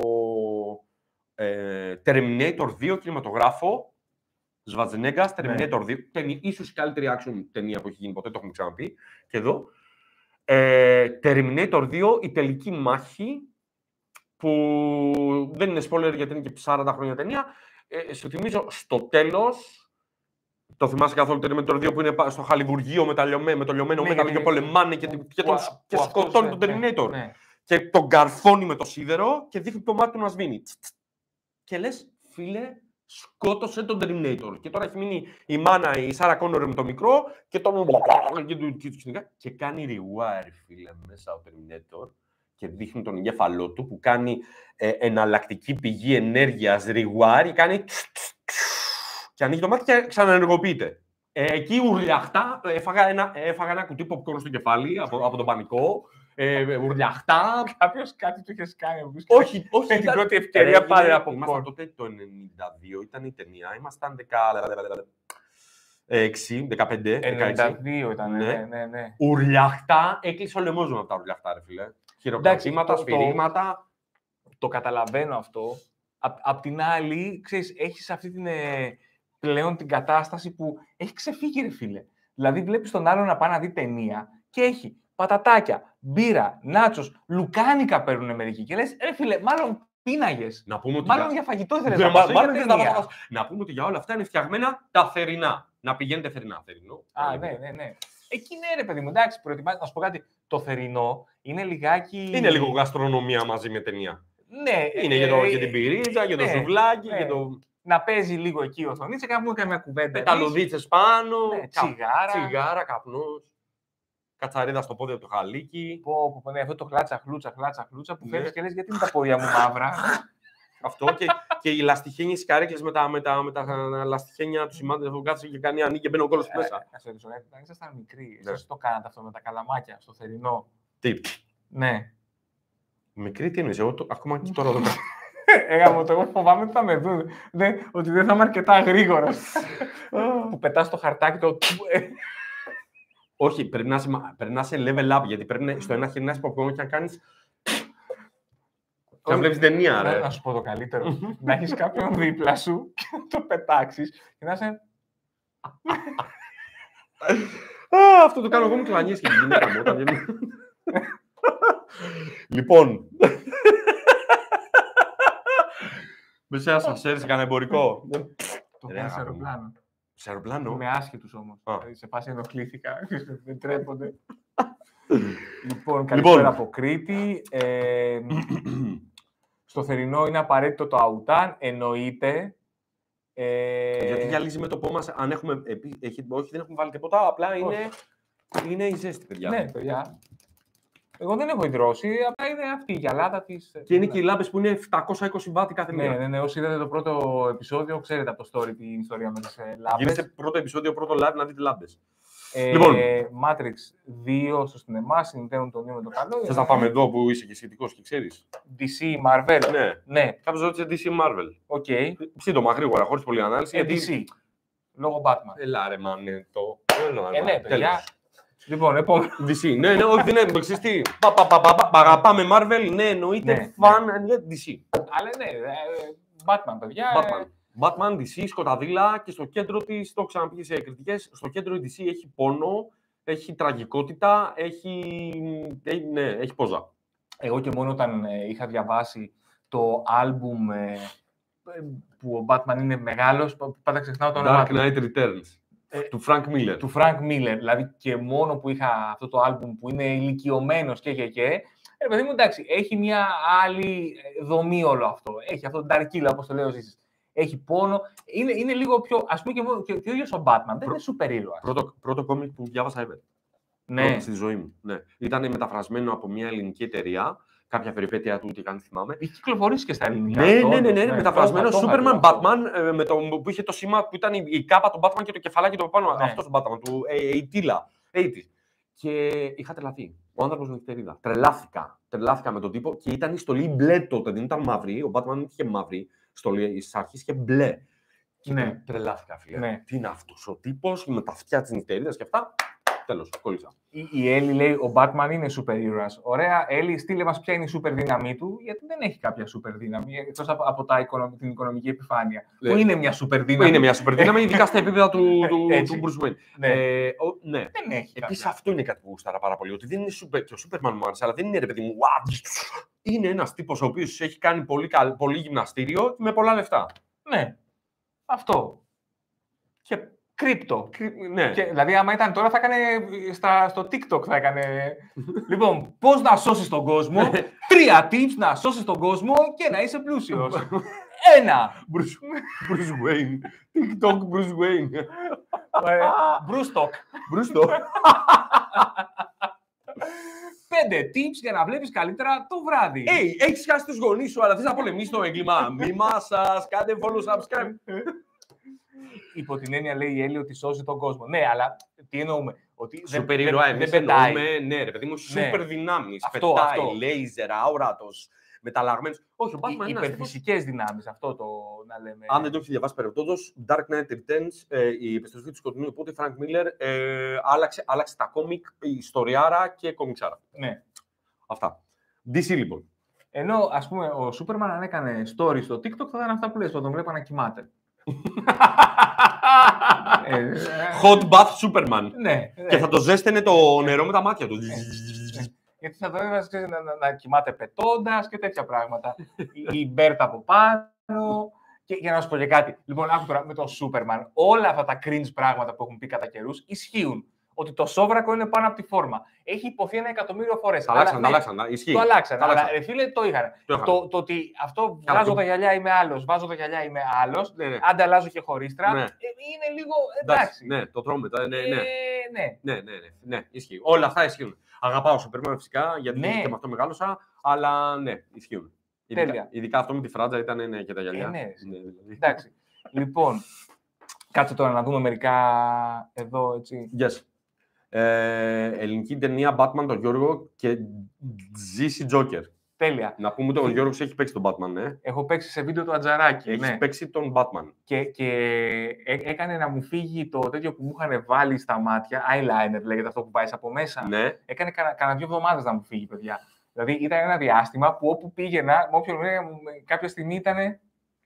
Terminator 2 κινηματογράφο. Schwarzenegger, Terminator 2. Ίσως η καλύτερη action ταινία που έχει γίνει ποτέ, το έχουμε ξαναπεί. Και εδώ. Terminator 2, η τελική μάχη, που δεν είναι spoiler γιατί είναι και 40 χρόνια ταινία. Σου θυμίζω, στο τέλος, το θυμάσαι καθόλου Terminator 2 που είναι στο χαλιβουργείο με το λιωμένο μέταλλο και πολεμάνε και σκοτώνει τον Terminator. Και τον καρφώνει με το σίδερο και δείχνει το μάτι του να σβήνει. Και λες, φίλε, σκότωσε τον Terminator. Και τώρα έχει μείνει η μάνα, η Σάρα Κόνορ με το μικρό και και κάνει rewire, φίλε, μέσα ο Terminator και δείχνει τον εγκέφαλό του που κάνει εναλλακτική πηγή ενέργειας rewire, κάνει και ανοίγει το μάτι και ξαναενεργοποιείται. Εκεί ουρλιαχτά έφαγα ένα κουτί popcorn στο κεφάλι από τον πανικό. Ουρλιαχτά. Κάποιος κάτι του είχε κάνει. Όχι. Με την πρώτη ευκαιρία πάρε από popcorn. Τότε το 92 ήταν η ταινία. Ήμασταν 15. 92 ήταν. Ναι. Ουρλιαχτά. Έκλεισε ο λαιμός μου από τα ουρλιαχτά, ρε φίλε. Χειροκροτήματα, σφυρίγματα. Το καταλαβαίνω αυτό. Απ' την άλλη, ξέρεις, έχεις αυτή την πλέον την κατάσταση που έχει ξεφύγει, ρε φίλε. Δηλαδή, βλέπεις τον άλλο να πάει να δει ταινία και έχει πατατάκια, μπύρα, νάτσος, λουκάνικα παίρνουν μερικοί. Και λες, ρε φίλε, μάλλον πίναγες. Μάλλον για φαγητό ήθελες να πας. Να πούμε ότι για όλα αυτά είναι φτιαγμένα τα θερινά. Να πηγαίνετε θερινά. Ναι. Εκεί ναι, ρε παιδί μου, εντάξει, προετοιμάζεται. Να σου πω κάτι. Το θερινό είναι λιγάκι. Είναι λίγο γαστρονομία μαζί με ταινία. Ναι. Είναι για την πυρίτσα, για το σουβλάκι, για το. Να παίζει λίγο εκεί ο οθονή, και κάνουμε καμιά κουβέντα. Πεταλωδίτσες πάνω, τσιγάρα, καπνός, κατσαρίδα στο πόδι από το χαλίκι. Ναι, αυτό το χλάτσα χλούτσα που φέρνεις και λες γιατί είναι τα πόδια μου μαύρα. Αυτό και οι λαστιχένιες καρέκλες με τα λαστιχένια του σημάδι που κάτσε και κάνει ανοίγει και μπαίνει ο κόλλος μέσα. Ήσασταν μικροί. Εσείς το κάνατε αυτό με τα καλαμάκια στο θερινό. Τι. Ναι. Μικρή τι εννοείς, εγώ ακόμα και τώρα το κάνω. Εγώ φοβάμαι ότι θα με δουν. Ότι δεν θα είμαι αρκετά γρήγορος. Που πετάς το χαρτάκι το. Όχι, πρέπει να είσαι level up, γιατί πρέπει στο ένα χέρι να είσαι popcorn και να κάνεις. Να βλέπεις ταινία, ρε. Να σου πω το καλύτερο. Να έχεις κάποιον δίπλα σου και να το πετάξεις και να είσαι. Αυτό το κάνω εγώ με κλανιές και γυναίκα μου όταν βγαίνω. Λοιπόν. Μεσαία σας έρθει κανένα εμπορικό. Το κάνω σε αεροπλάνο. Σε αεροπλάνο. Με άσχετους όμως. Σε φάση ενοχλήθηκα. Δεν τρέπονται. Λοιπόν, καλησπέρα από Κρήτη. Στο θερινό είναι απαραίτητο το αουτάν. Εννοείται. Γιατί γυαλίζει με το πό μας. Αν έχουμε. Όχι, δεν έχουμε βάλει τίποτα. Απλά είναι η ζέστη, παιδιά. Ναι, παιδιά. Εγώ δεν έχω υδρώσει, απλά είναι αυτή η γυαλάδα της. Και είναι και οι λάμπες που είναι 720 βάτι κάθε μία. Ναι. Όσοι είδατε το πρώτο επεισόδιο, ξέρετε από το story την ιστορία με τις λάμπες. Γίνετε πρώτο επεισόδιο, πρώτο live να δείτε λάμπες. Λοιπόν. Matrix 2 στο σινεμά, συνδέουν τον νέο με το καλό. Θες να πάμε εδώ που είσαι και σχετικός και ξέρεις. DC, Marvel. Ναι. Κάποιος ρώτησε DC, Marvel. Οκ. Σύντομα, γρήγορα, χωρίς πολλή ανάλυση. DC. Λόγω Batman. Ελά ρε man, το. Ναι, παιδιά. Λοιπόν, επόμενο. DC. Ναι, όχι, δεν είναι. Ξέρεις τι. Αγαπάμε Marvel, ναι, εννοείται. Φαν, DC. Αλλά ναι, Batman, παιδιά. Batman, DC, σκοταδίλα και στο κέντρο της, το έχω ξαναπεί σε κριτικές, στο κέντρο η DC έχει πόνο, έχει τραγικότητα, έχει πόζα. Εγώ και μόνο όταν είχα διαβάσει το άλμπουμ που ο Batman είναι μεγάλος, πάντα ξεχνάω το όνομα Dark Knight Returns, του Frank Miller. Του Frank Miller, δηλαδή και μόνο που είχα αυτό το άλμπουμ που είναι ηλικιωμένος και παιδί μου, εντάξει, έχει μια άλλη δομή όλο αυτό. Έχει αυτό το Dark Killer, όπως το λέω εσείς. Έχει πόνο. Είναι λίγο πιο, ας πούμε, και ο ίδιος ο Batman δεν είναι σούπερ ήρωας. Πρώτο κόμικ που διάβασα ever. Ναι. Στη ζωή μου. Ναι. Ήταν μεταφρασμένο από μια ελληνική εταιρεία. Κάποια περιπέτεια του, τι κάνει, θυμάμαι. Έχει κυκλοφορήσει και στα ελληνικά. Ναι. Μεταφρασμένο Superman Batman, που είχε το σήμα που ήταν η κάπα του Batman και το κεφαλάκι του πάνω. Ναι. Αυτό ο Batman, του Αιτήλα. Και είχα τρελαθεί. Ο άνθρωπος νυχτερίδα. Τρελάθηκα με τον τύπο και ήταν η στολή μπλε τότε. Δεν ήταν μαύρη. Ο Batman είχε μαύρη στολή. Στις αρχές είχε μπλε. Ναι. Τρελάθηκα, φίλε. Ναι. Τι είναι αυτός ο τύπος με τα αυτιά της νυχτερίδας και αυτά. Τέλος, κόλλησα. Η Έλλη λέει: ο Batman είναι σούπερ ήρωας. Ωραία, Έλλη, στείλε μας ποια είναι η σούπερ δύναμή του, γιατί δεν έχει κάποια σούπερ δύναμη εκτός από την οικονομική επιφάνεια. Που είναι μια σούπερ δύναμη. Είναι μια σούπερ δύναμη, ειδικά στα επίπεδα του Bruce Wayne. Ναι. Δεν έχει. Επίσης, αυτό είναι κάτι που γούσταρα πάρα πολύ. Ότι δεν είναι και ο Superman μου άρεσε, αλλά δεν είναι ρε παιδί μου. Είναι ένας τύπος ο οποίος έχει κάνει πολύ γυμναστήριο με πολλά λεφτά. Ναι. Αυτό. Και κρύπτο. Ναι. Δηλαδή, άμα ήταν τώρα, θα έκανε στο TikTok. Θα έκανε. Λοιπόν, πώς να σώσεις τον κόσμο. 3 tips να σώσεις τον κόσμο και να είσαι πλούσιος. 1. Bruce Wayne. TikTok Bruce Wayne. Bruce Talk. 5 tips για να βλέπεις καλύτερα το βράδυ. Έχεις χάσει τους γονείς σου, αλλά θες να πολεμήσεις το έγκλημα. Μη μας κάντε follow, subscribe. Υπό την έννοια, λέει η Έλλη, ότι σώζει τον κόσμο. Ναι, αλλά τι εννοούμε. Ότι σούπερ ήρωα, εμείς εννοούμε, ναι, ρε παιδί μου, σούπερ δυνάμεις. Πετάει, λέιζερ, αόρατος, μεταλλαγμένος. Όχι, ο Batman είναι υπερφυσικές δυνάμεις, αυτό το να λέμε. Αν δεν το έχει διαβάσει παρεπτόντως, Dark Knight Returns, η επιστροφή του σκοτεινού, οπότε Frank Miller άλλαξε τα κόμικ, η ιστοριάρα και κομιξάρα. Ναι. Αυτά. DC λοιπόν. Ενώ, ας πούμε, ο Superman αν έκανε story στο TikTok θα ήταν αυτά που λες, θα τον βλέπω να κοιμάται. Hot bath Superman. Ναι. Και θα το ζέστενε το νερό με τα μάτια του. Γιατί θα το έβαζε να κοιμάται πετώντας και τέτοια πράγματα. Η Μπέρτα από πάνω. Και για να σου πω και κάτι. Λοιπόν, άκου τώρα με τον Superman. Όλα αυτά τα cringe πράγματα που έχουν πει κατά καιρούς ισχύουν. Ότι το σόβρακο είναι πάνω από τη φόρμα. Έχει υποθεί 1.000.000 φορές. Τα αλλάξαν. Ισχύει. Το αλλάξαν. Αλλά φίλε, το είχαν. Το ότι αυτό βγάζω τα γυαλιά είμαι άλλος, βάζω τα γυαλιά είμαι άλλος, άντε αλλάζω και χωρίστρα, είναι λίγο εντάξει. Ναι, το τρώμε. Ναι, ισχύει. Όλα αυτά ισχύουν. Αγαπάω Superman φυσικά, γιατί και με αυτό μεγάλωσα, αλλά ναι, ισχύουν. Ειδικά αυτό με τη φράτζα ήταν και τα γυαλιά. Εντάξει. Λοιπόν, κάτσε τώρα να δούμε μερικά εδώ, έτσι. Yes. Ελληνική ταινία Batman, τον Γιώργο και GC Joker. Τέλεια. Να πούμε ότι ο Γιώργος έχει παίξει τον Batman, ναι. Έχω παίξει σε βίντεο του Ατζαράκη. Έχει παίξει τον Batman. Και έκανε να μου φύγει το τέτοιο που μου είχαν βάλει στα μάτια, eyeliner λέγεται αυτό που πάει από μέσα. Ναι. Έκανε κανένα 2 εβδομάδες να μου φύγει, παιδιά. Δηλαδή ήταν ένα διάστημα που όπου πήγαινα, με όποιον κάποια στιγμή ήταν.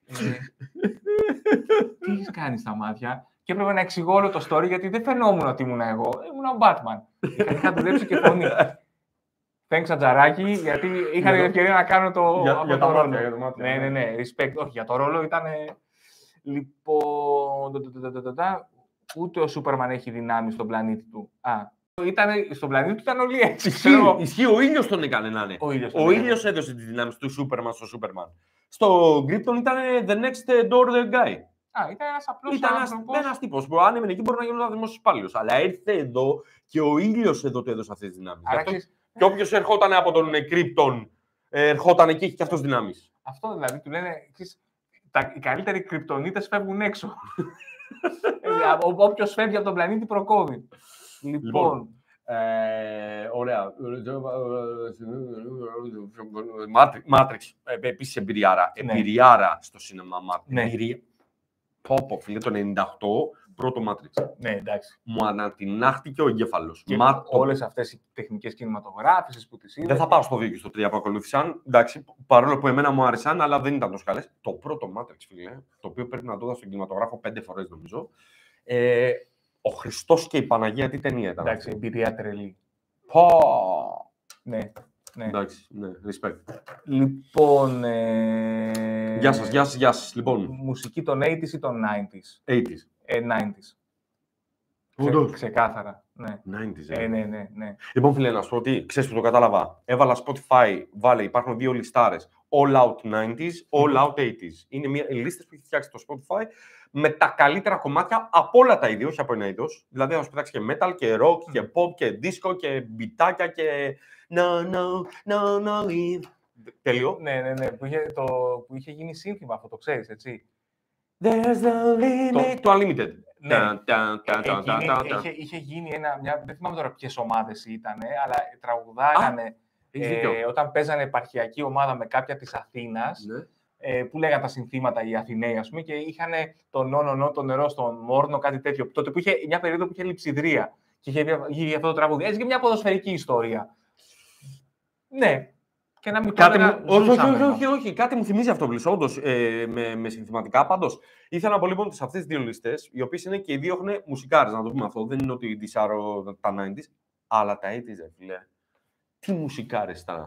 Τι έχεις κάνει στα μάτια. Και έπρεπε να εξηγώ όλο το story γιατί δεν φαινόμουν ότι ήμουν εγώ. Ήμουν ο Batman. Είχα δουλέψει και φωνή. Thanks, Ατζαράκη, γιατί είχα την ευκαιρία να κάνω το. Για τα μάτια. Ναι. Respect. Όχι, για το ρόλο ήταν. Λοιπόν. Ούτε ο Σούπερμαν έχει δυνάμει στον πλανήτη του. Στον πλανήτη του ήταν όλοι έτσι. Ισχύει, ο ήλιος τον έκανε να είναι. Ο ήλιος έδωσε τις δυνάμεις του Σούπερμαν στο Σούπερμαν. Στο Krypton ήταν the next door the guy. Ήταν ένας απλός άνθρωπος. Ένας τύπος που αν έμενε εκεί μπορεί να γινόταν δημόσιος υπάλληλος. Αλλά ήρθε εδώ και ο ήλιος εδώ του έδωσε αυτές τις δυνάμεις. Και όποιος ερχόταν από τον Krypton, ερχόταν εκεί και είχε και αυτός δυνάμεις. Αυτό δηλαδή, του λένε, οι καλύτεροι Kryptonites φεύγουν έξω. Όποιος φεύγει από τον πλανήτη προκόβει. Λοιπόν. Ωραία. Matrix. Επίσης εμπειριάρα. Εμπειριάρα στο σινεμά Matrix. Πω, φίλε, το 98, πρώτο Matrix. Ναι, εντάξει. Μου ανατινάχτηκε ο εγκέφαλος. Και όλες αυτές οι τεχνικές κινηματογράφησες που τις είδες. Δεν θα πάω στο 2 και στο 3 που ακολούθησαν. Εντάξει, παρόλο που εμένα μου άρεσαν, αλλά δεν ήταν τόσο καλές. Το πρώτο Matrix, φίλε, το οποίο πρέπει να το δω στον κινηματογράφο 5 φορές νομίζω. Ο Χριστός και η Παναγία, τι ταινία ήταν. Εντάξει, εμπειρία τρελή. Ναι. Εντάξει, ναι, respect. Λοιπόν. Γεια σας. Λοιπόν. Μουσική των 80s ή των 90s. 80s. Ξεκάθαρα. Ναι. 90s, ναι. Λοιπόν, φίλε, να σου πω ότι ξέρεις που το κατάλαβα. Έβαλα Spotify, υπάρχουν 2 λιστάρες. All Out 90s, All Out 80s. Είναι λίστες που έχει φτιάξει το Spotify με τα καλύτερα κομμάτια από όλα τα είδη, όχι από ένα είδος. Δηλαδή, θα σου πετάξει και metal και rock και pop και disco και μπιτάκια και. Τέλειο. Ναι. Που είχε γίνει σύνθημα αυτό, το ξέρεις, έτσι. There's the limit. Το Unlimited. Ναι. Είχε γίνει δεν θυμάμαι τώρα ποιες ομάδες ήταν, αλλά τραγουδάγανε όταν παίζανε επαρχιακή ομάδα με κάποια της Αθήνας, που λέγανε τα συνθήματα οι Αθηναίοι, ας πούμε, και είχαν το νο, το νερό στον Μόρνο, κάτι τέτοιο. Τότε που είχε μια περίοδο που είχε λειψιδρία και είχε αυτό το τραγούδι. Έτσι και μια ποδοσφαιρική ιστορία. Ναι. Και να μην όχι. Κάτι μου θυμίζει αυτό πλήρως, όντως, με συνθηματικά. Πάντως, ήθελα να πω λοιπόν σε αυτές τις 2 λίστες, οι οποίες είναι και οι 2 έχουν μουσικάρες, να το πούμε αυτό. Δεν είναι ότι δισάρω τα 90s, αλλά τα 80s, φίλε. Τι μουσικάρες ήταν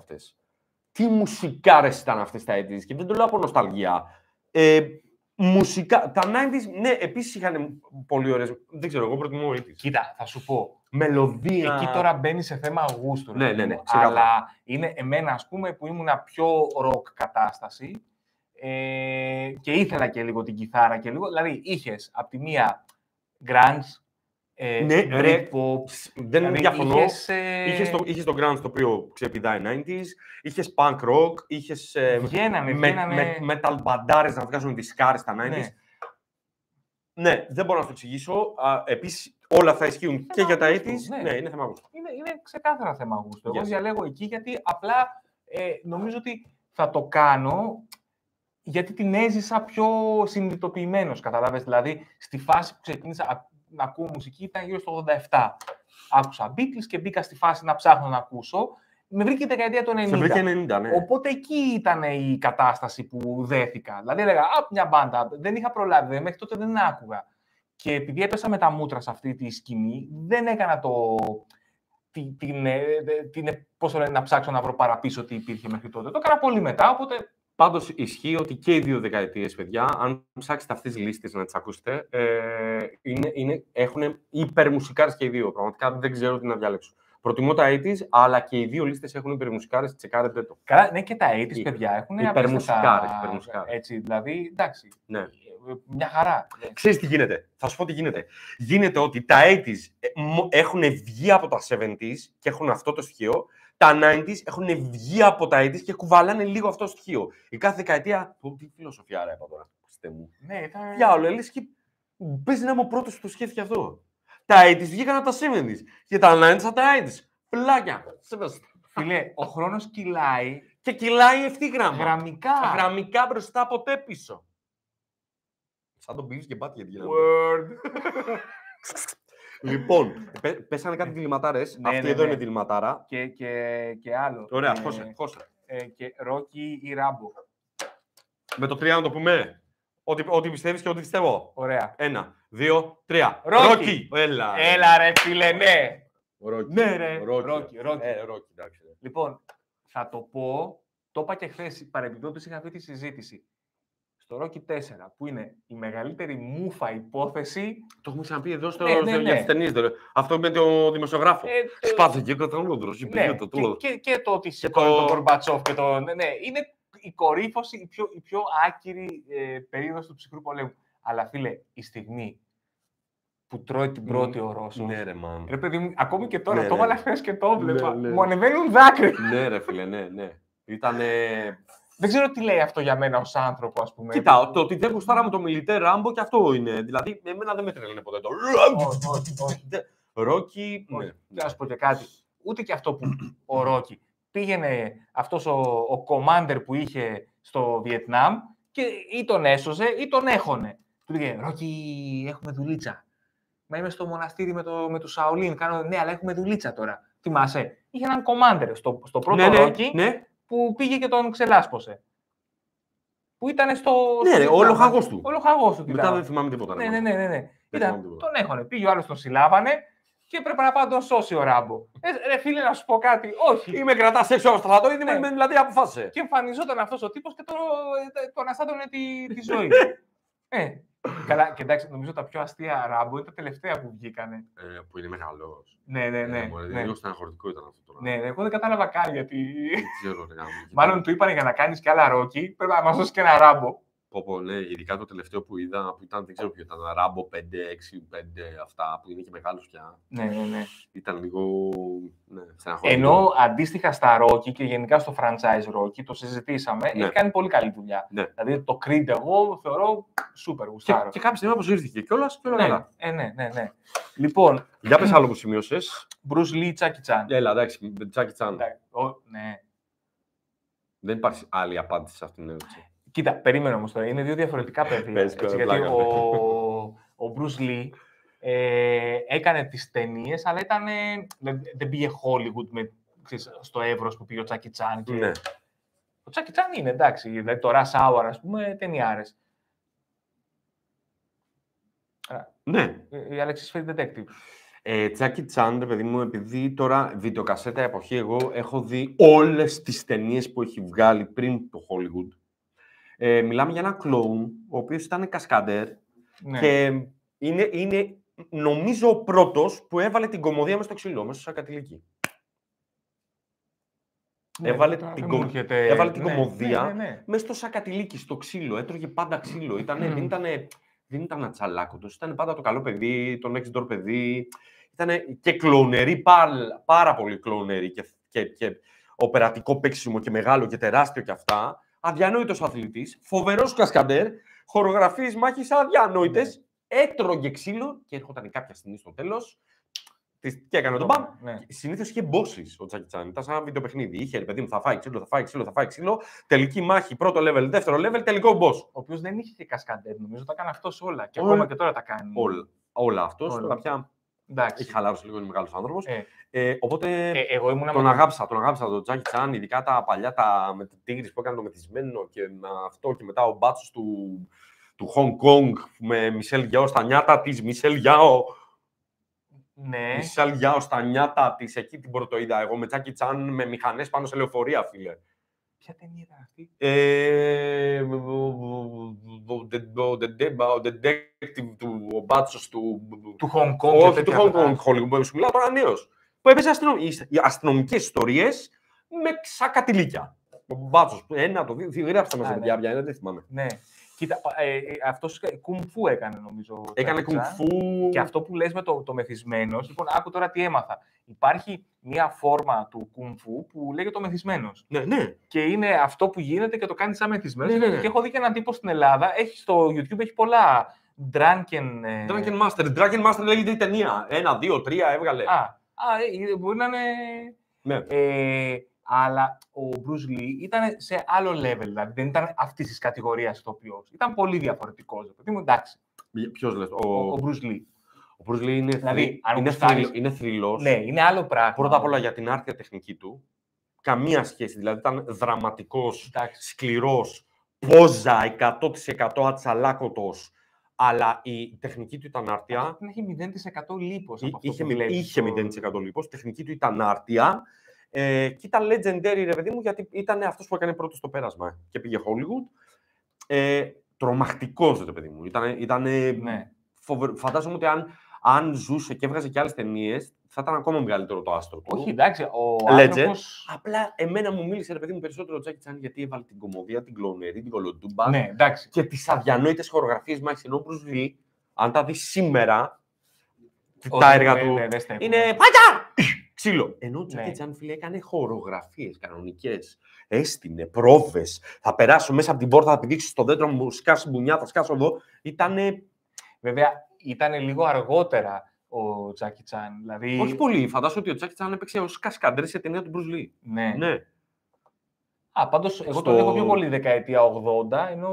αυτές. Τα 80s, και δεν το λέω από νοσταλγία. Τα 90s, ναι, επίσης είχαν πολύ ωραίες. Δεν ξέρω, εγώ προτιμώ 80s. Κοίτα, θα σου πω. Μελωδία. Εκεί τώρα μπαίνει σε θέμα γούστου. Ναι. Αλλά είναι εμένα, ας πούμε, που ήμουν πιο rock κατάσταση και ήθελα και λίγο την κιθάρα και λίγο. Δηλαδή, είχες από τη μία grunge, Britpop. Δεν διαφωνώ. Είχες το grunge το οποίο ξεπηδάει 90s, είχες punk rock, είχες metal μπαντάρες να βγάζουν τις σκάρες στα 90s. Ναι, δεν μπορώ να το εξηγήσω. Επίσης, όλα αυτά ισχύουν και για τα 80s. Ναι, είναι θέμα γούστου. Είναι ξεκάθαρα θέμα γούστου. Εγώ διαλέγω εκεί γιατί απλά νομίζω ότι θα το κάνω γιατί την έζησα πιο συνειδητοποιημένος, καταλάβες. Δηλαδή, στη φάση που ξεκίνησα να ακούω μουσική ήταν γύρω στο 87. Άκουσα Beatles και μπήκα στη φάση να ψάχνω να ακούσω. Με βρήκε η δεκαετία του 90. Σε βρήκε 90, ναι. Οπότε εκεί ήταν η κατάσταση που δέθηκα. Δηλαδή έλεγα, μια μπάντα, δεν είχα προλάβει, μέχρι τότε δεν άκουγα. Και επειδή έπεσα με τα μούτρα σε αυτή τη σκηνή, δεν έκανα πώς το λένε, να ψάξω να βρω παραπίσω τι υπήρχε μέχρι τότε. Το έκανα πολύ μετά, οπότε. Πάντως ισχύει ότι και οι 2 δεκαετίες, παιδιά, αν ψάξετε αυτές τις λίστες να τις ακούσετε, έχουν υπερμουσικάρες και οι 2. Πραγματικά δεν ξέρω τι να διαλέξω. Προτιμώ τα 80s, αλλά και οι 2 λίστες έχουν υπερμουσικάρες, τσεκάρετε το. Καλά, ναι, και τα 80s, παιδιά, έχουν υπερμουσικάρες. Έτσι, δηλαδή, εντάξει, ναι. Μια χαρά. Ξέρεις τι γίνεται, θα σου πω τι γίνεται. Γίνεται ότι τα 80s έχουν βγει από τα 70s και έχουν αυτό το στοιχείο. Τα 90s έχουν βγει από τα 80s και κουβαλάνε λίγο αυτό το στοιχείο. Η κάθε δεκαετία. Τι φιλοσοφία άρα είπα τώρα. Ναι, ήταν. Για όλο, λες και παίζει να είμαι ο πρώτος που το σκέφτηκε αυτό. Τα 80s βγήκαν από τα 70s και τα 90s από τα 80s. Πλάκια. Φίλε, ο χρόνος κυλάει. Και κυλάει ευθύγραμμα. Γραμμικά μπροστά, ποτέ πίσω. Σαν τον Beavis και Butt-Head γίνεται. Λοιπόν, πέσανε κάτι διληματάρες. Αυτή εδώ είναι διληματάρα. Και άλλο. Ωραία, χώσε. Και Rocky ή Rambo. Με το 3 να το πούμε. Ό,τι πιστεύεις και ό,τι πιστεύω. Ωραία. 1, 2, 3. Rocky. Έλα ρε φίλε, ναι. Rocky. Ναι ρε, Rocky. Λοιπόν, θα το πω, το είπα και χθες, παρεμπιπτόντως είχα αυτή τη συζήτηση. Στο Rocky 4, που είναι η μεγαλύτερη μούφα υπόθεση. Το έχουμε ξαναπεί εδώ για τις ταινίες. Αυτό με το δημοσιογράφο. Σπάθηκε καταναλώντρος. Και το ότι σηκώνει τον Κορμπατσόφ και το. Ναι, είναι η κορύφωση, η πιο άκυρη περίοδος του ψυχρού πολέμου. Αλλά φίλε, η στιγμή που τρώει την πρώτη ο Ρώσος. Ναι, ρε, μάνα. Ρε παιδί μου, ακόμη και τώρα, το έβαλα χθες και το βλέπα. Μου ανεβαίνουν δάκρυα. Ναι, ρε φίλε, ναι. Ήτανε. Δεν ξέρω τι λέει αυτό για μένα ως άνθρωπο, ας πούμε. Κοίτα, το ότι δεν γουστάραμε το Μιλιτέρ Ράμπο και αυτό είναι. Δηλαδή, εμένα δεν με τρέλαινε ποτέ το. Ρόκι. Να σου πω και κάτι. Ούτε και αυτό που ο Ρόκι πήγαινε αυτός ο κομάντερ που είχε στο Βιετνάμ και ή τον έσωζε ή τον έχωνε. Του λέγε Ρόκι, έχουμε δουλίτσα. Μα είμαι στο μοναστήρι με του Σαολίν. Ναι, αλλά έχουμε δουλίτσα τώρα. Θυμάσαι. Είχε έναν κομάντερ στο πρώτο Ρόκι. Που πήγε και τον ξελάσπωσε. Που ήταν στο. Ναι, ο λοχαγός του. Ο λοχαγός του. Μετά δεν θυμάμαι τίποτα. Ναι. Τον έχωνε. Πήγε ο άλλος, τον συλλάβανε και έπρεπε να πάει να τον σώσει ο Ράμπο. Ρε φίλε, να σου πω κάτι. Όχι. Ή με κρατάς έξω από το στρατό, δηλαδή αποφάσισε. Και εμφανιζόταν αυτός ο τύπος και τον αστάτωνε τη ζωή. Καλά, και εντάξει, νομίζω τα πιο αστεία Ράμπο είναι τα τελευταία που βγήκανε. Που είναι μεγαλός. Ναι. Λίγο στεναχωρητικό ήταν αυτό τώρα. Ναι, εγώ δεν κατάλαβα καν γιατί. Δεν ξέρω, Μάλλον του είπανε για να κάνεις και άλλα Ρόκι, πρέπει να μας δώσει και ένα Ράμπο. Ναι, ειδικά το τελευταίο που είδα, που ήταν, δεν ξέρω ποιο ήταν, Ράμπο 5, 6, 5, αυτά που είναι και μεγάλος πια. Ναι. Ήταν λίγο στεναχωρητικό. Ενώ αντίστοιχα στα Rocky και γενικά στο franchise Rocky, το συζητήσαμε, έχει κάνει πολύ καλή δουλειά. Ναι. Δηλαδή το Creed εγώ θεωρώ super γουστάρω. Και κάποια στιγμή αποσύρθηκε κιόλας και όλα καλά. Ναι. Λοιπόν. Για πες άλλο που σημείωσες. Bruce Lee, Jackie Chan. Έλα, εντάξει, Jackie Chan. Ναι. Δεν υπάρχει άλλη απάντηση σε αυτήν την ερώτηση. Κοίτα, περίμενε όμως τώρα. Είναι δύο διαφορετικά παιδιά. Γιατί ο Bruce Lee έκανε τις ταινίες, αλλά δεν πήγε Hollywood στο εύρος που πήγε ο Jackie Chan. Ναι. Ο Jackie Chan είναι, εντάξει, δηλαδή το Rush Hour, ας πούμε, ταινιάρες. Ναι. Η Alexis Field Detective. Jackie Chan, παιδί μου, επειδή τώρα βιντεοκασέτα εποχή, εγώ έχω δει όλες τις ταινίες που έχει βγάλει πριν το Hollywood. Μιλάμε για ένα κλόουν, ο οποίος ήταν κασκάντερ και είναι, νομίζω, ο πρώτος που έβαλε την κωμωδία μέσα στο ξύλο, μέσα στο σακατηλίκι. Έβαλε την κωμωδία μέσα στο σακατηλίκι, στο ξύλο. Έτρωγε πάντα ξύλο. Δεν ήταν ατσαλάκωτος, ήταν πάντα το καλό παιδί, το next door παιδί. Ήταν και κλοουνερή, πάρα πολύ κλοουνερή και οπερατικό παίξιμο και μεγάλο και τεράστιο και αυτά. Αδιανόητος αθλητής, φοβερός κασκαντέρ, χορογραφίες μάχης αδιανόητες, έτρωγε ξύλο και έρχονταν κάποια στιγμή στο τέλος και έκανε τον μπαμ. Συνήθως είχε bosses ο Τζάκι Τσάν, ήταν σαν ένα βιντεοπαιχνίδι. Είχε, παιδί μου, θα φάει ξύλο, τελική μάχη, πρώτο level, δεύτερο level, τελικό boss. Ο οποίος δεν είχε και κασκαντέρ, νομίζω, τα έκανε αυτός όλα και ακόμα και τώρα τα κάνει. Όλα αυτός, τώρα πια έχει χαλάρωση λίγο, είναι μεγάλος άνθρωπος. Οπότε τον αγάπησα τον Τζάκι Τσάν, ειδικά τα παλιά με την Τίγρης που έκανε το μεθυσμένο και αυτό και μετά ο μπάτσος του Hong Kong με Μισελ Γιάο στα νιάτα της, Μισελ Γιάο στα νιάτα της, εκεί την πρωτοείδα εγώ με Τζάκι Τσάν με μηχανές πάνω σε λεωφορεία, φίλε. Ποια ταινία ήταν αυτή? Ο detective ο μπάτσος του Hong Kong. Όχι, του Hong Kong, Hollywood, σου μιλάω τώρα νέος. Που έπαιζε αστυνομικές ιστορίες με σακατηλίκια. Ο μπάτσος, το δύο, γράψτε μας παιδιά, δεν θυμάμαι. Ναι. Κοίτα, αυτός κουμφού έκανε, νομίζω. Έκανε κουμφού. Και αυτό που λες με το μεθυσμένος, λοιπόν, άκου τώρα τι έμαθα. Υπάρχει μία φόρμα του κουμφού που λέγεται το μεθυσμένος. Ναι. Και είναι αυτό που γίνεται και το κάνει σαν μεθυσμένος. Ναι. Και έχω δει και έναν τύπο στην Ελλάδα, στο YouTube έχει πολλά. Drunken Master λέγεται η ταινία. 1, 2, 3 έβγαλε. Μπορεί να είναι. Ναι. Αλλά ο Bruce Lee ήταν σε άλλο level, δηλαδή δεν ήταν αυτή τη κατηγορία ηθοποιός. Ήταν πολύ διαφορετικός. Εντάξει. Ποιος λες, ο Bruce Lee. Ο Bruce Lee είναι, δηλαδή, είναι θρυλός. Ναι, είναι άλλο πράγμα. Πρώτα απ' όλα για την άρτια τεχνική του. Καμία σχέση. Δηλαδή ήταν δραματικός, σκληρός, πόζα, 100% ατσαλάκωτος. Αλλά η τεχνική του ήταν άρτια. Δεν έχει 0% λίπος. Είχε 0% λίπος. Η τεχνική του ήταν άρτια. Και ήταν legendary, ρε παιδί μου, γιατί ήταν αυτός που έκανε πρώτο στο πέρασμα και πήγε Hollywood. Τρομακτικός, ρε παιδί μου. Ναι. Φαντάζομαι ότι αν ζούσε και έβγαζε και άλλες ταινίες, θα ήταν ακόμα μεγαλύτερο το άστρο του. Όχι, εντάξει, ο άνθρωπος. Απλά εμένα μου μίλησε, ρε παιδί μου, περισσότερο ο Τζάκι Τσάν, γιατί έβαλε την κωμωδία, την κλονερή, την κολοτούμπα. Ναι, εντάξει. Και τις αδιανόητες χορογραφίες μάχης. Ενώ ο Bruce Lee, αν τα δεις σήμερα, τα έργα του είναι «Πάτια!» Ξύλο. Ενώ ο Τζάκι Τσάν, φίλε, έκανε χορογραφίες κανονικές. Έστεινε πρόβες. Θα περάσω μέσα από την πόρτα, θα πηδήξω στο δέντρο μου, σκάσω μπουνιά, θα σκάσω εδώ. Βέβαια, ήταν λίγο αργότερα ο Τζάκι Τσάν. Δηλαδή... Όχι πολύ. Φαντάζομαι ότι ο Τζάκι Τσάν έπαιξε ως κασκαντέρ σε ταινία του Bruce Lee. Ναι. Πάντως, εγώ τον έχω πιο πολύ δεκαετία 80, ενώ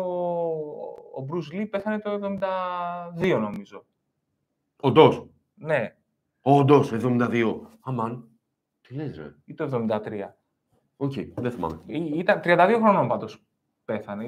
ο Bruce Lee πέθανε το 72, νομίζω. Όντως. Ναι. Όντως, 72. Αμάν. Τι λες, ρε. Ή το 73. Οκ, δεν θυμάμαι. Ήταν 32 χρονών πάντως. πέθανε.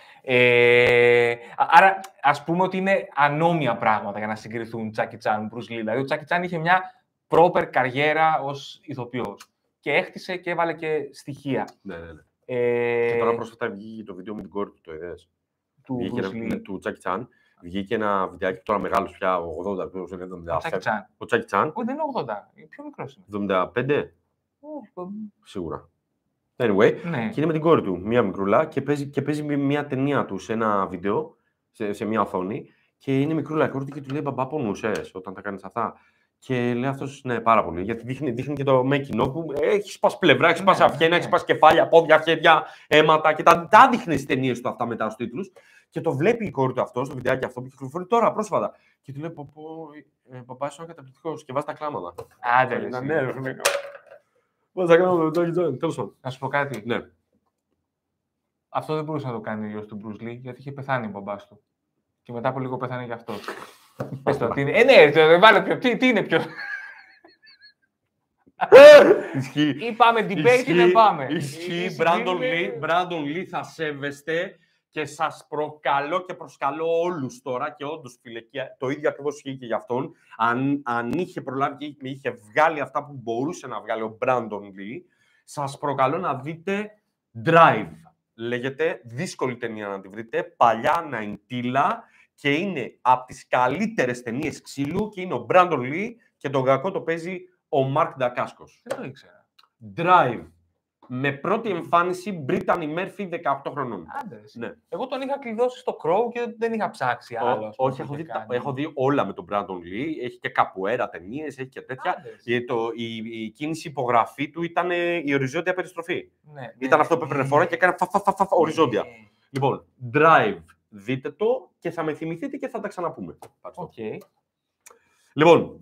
Άρα, ας πούμε ότι είναι ανώμια πράγματα για να συγκριθούν Τζάκι Τσάν, Μπρους Λι. Δηλαδή, ο Τζάκι Τσάν είχε μια proper καριέρα ως ηθοποιός. Και έχτισε και έβαλε και στοιχεία. Ναι. Και τώρα πρόσφατα βγήκε το βίντεο με την κόρη του, το είδες. Του Τζάκι Τσάν. Βγήκε ένα βιντεάκι τώρα μεγάλος πια, 80, 70. Ο Τζάκι Τσάν. Όχι, δεν είναι 80. Πιο μικρός είναι. 75. Σίγουρα. Anyway, ναι. Και είναι με την κόρη του, μία μικρούλα, και παίζει μια ταινία του σε ένα βίντεο, σε μια οθόνη. Και είναι μικρούλα η κόρη του και του λέει: Μπαμπά, πονούσες όταν τα κάνεις αυτά. Και λέει αυτός: Ναι, πάρα πολύ. Γιατί δείχνει και το making of που έχει σπάσει πλευρά, έχει σπάσει αυγένα, έχει σπάσει κεφάλια, πόδια, χέρια, αίματα. Και τα δείχνει στις ταινίες του αυτά μετά στους τίτλους. Και το βλέπει η κόρη του αυτό, στο βιντεάκι αυτό που κυκλοφορεί τώρα πρόσφατα. Και του λέει: Παπά, είσαι καταπληκτικός και βάζει τα κλάματα. Άντε, ναι, βάζει τα κλάματα με το Τζάκι. Τέλος πάντων. Να σου πω κάτι. Ναι. Αυτό δεν μπορούσε να το κάνει ο γιος του Μπρους Λι, γιατί είχε πεθάνει ο μπαμπάς του. Και μετά από λίγο πέθανε και αυτός. Πες το, τι είναι. Ναι, βάλε πιο. Τι είναι πιο. Ή πάμε debate ή δεν πάμε. Ισχύει. Μπράντον Λι, θα σέβεστε. Και σας προκαλώ και προσκαλώ όλους τώρα και όντως, φίλε, το ίδιο ακριβώς ισχύει και για αυτόν. Αν είχε προλάβει και είχε βγάλει αυτά που μπορούσε να βγάλει ο Μπράντον Λι, σας προκαλώ να δείτε Drive. Λέγεται, δύσκολη ταινία να τη βρείτε, παλιά ναϊντίλα και είναι από τις καλύτερες ταινίες ξύλου και είναι ο Μπράντον Λι και τον κακό το παίζει ο Μαρκ Ντακάσκος. Δεν το ήξερα. Drive. Με πρώτη εμφάνιση Μπρίτανι Μέρφυ 18 χρονών. Άντε, ναι. Εγώ τον είχα κλειδώσει στο Crow και δεν είχα ψάξει άλλο. Όχι, έχω δει όλα με τον Μπράντον Λι. Έχει και καπουέρα ταινίες, έχει και τέτοια. Η κίνηση υπογραφή του ήταν η οριζόντια περιστροφή. Ναι, ήταν αυτό που έπαιρνε φορά και έκανε οριζόντια. Λοιπόν, Drive. Δείτε το και θα με θυμηθείτε και θα τα ξαναπούμε. Okay. Λοιπόν,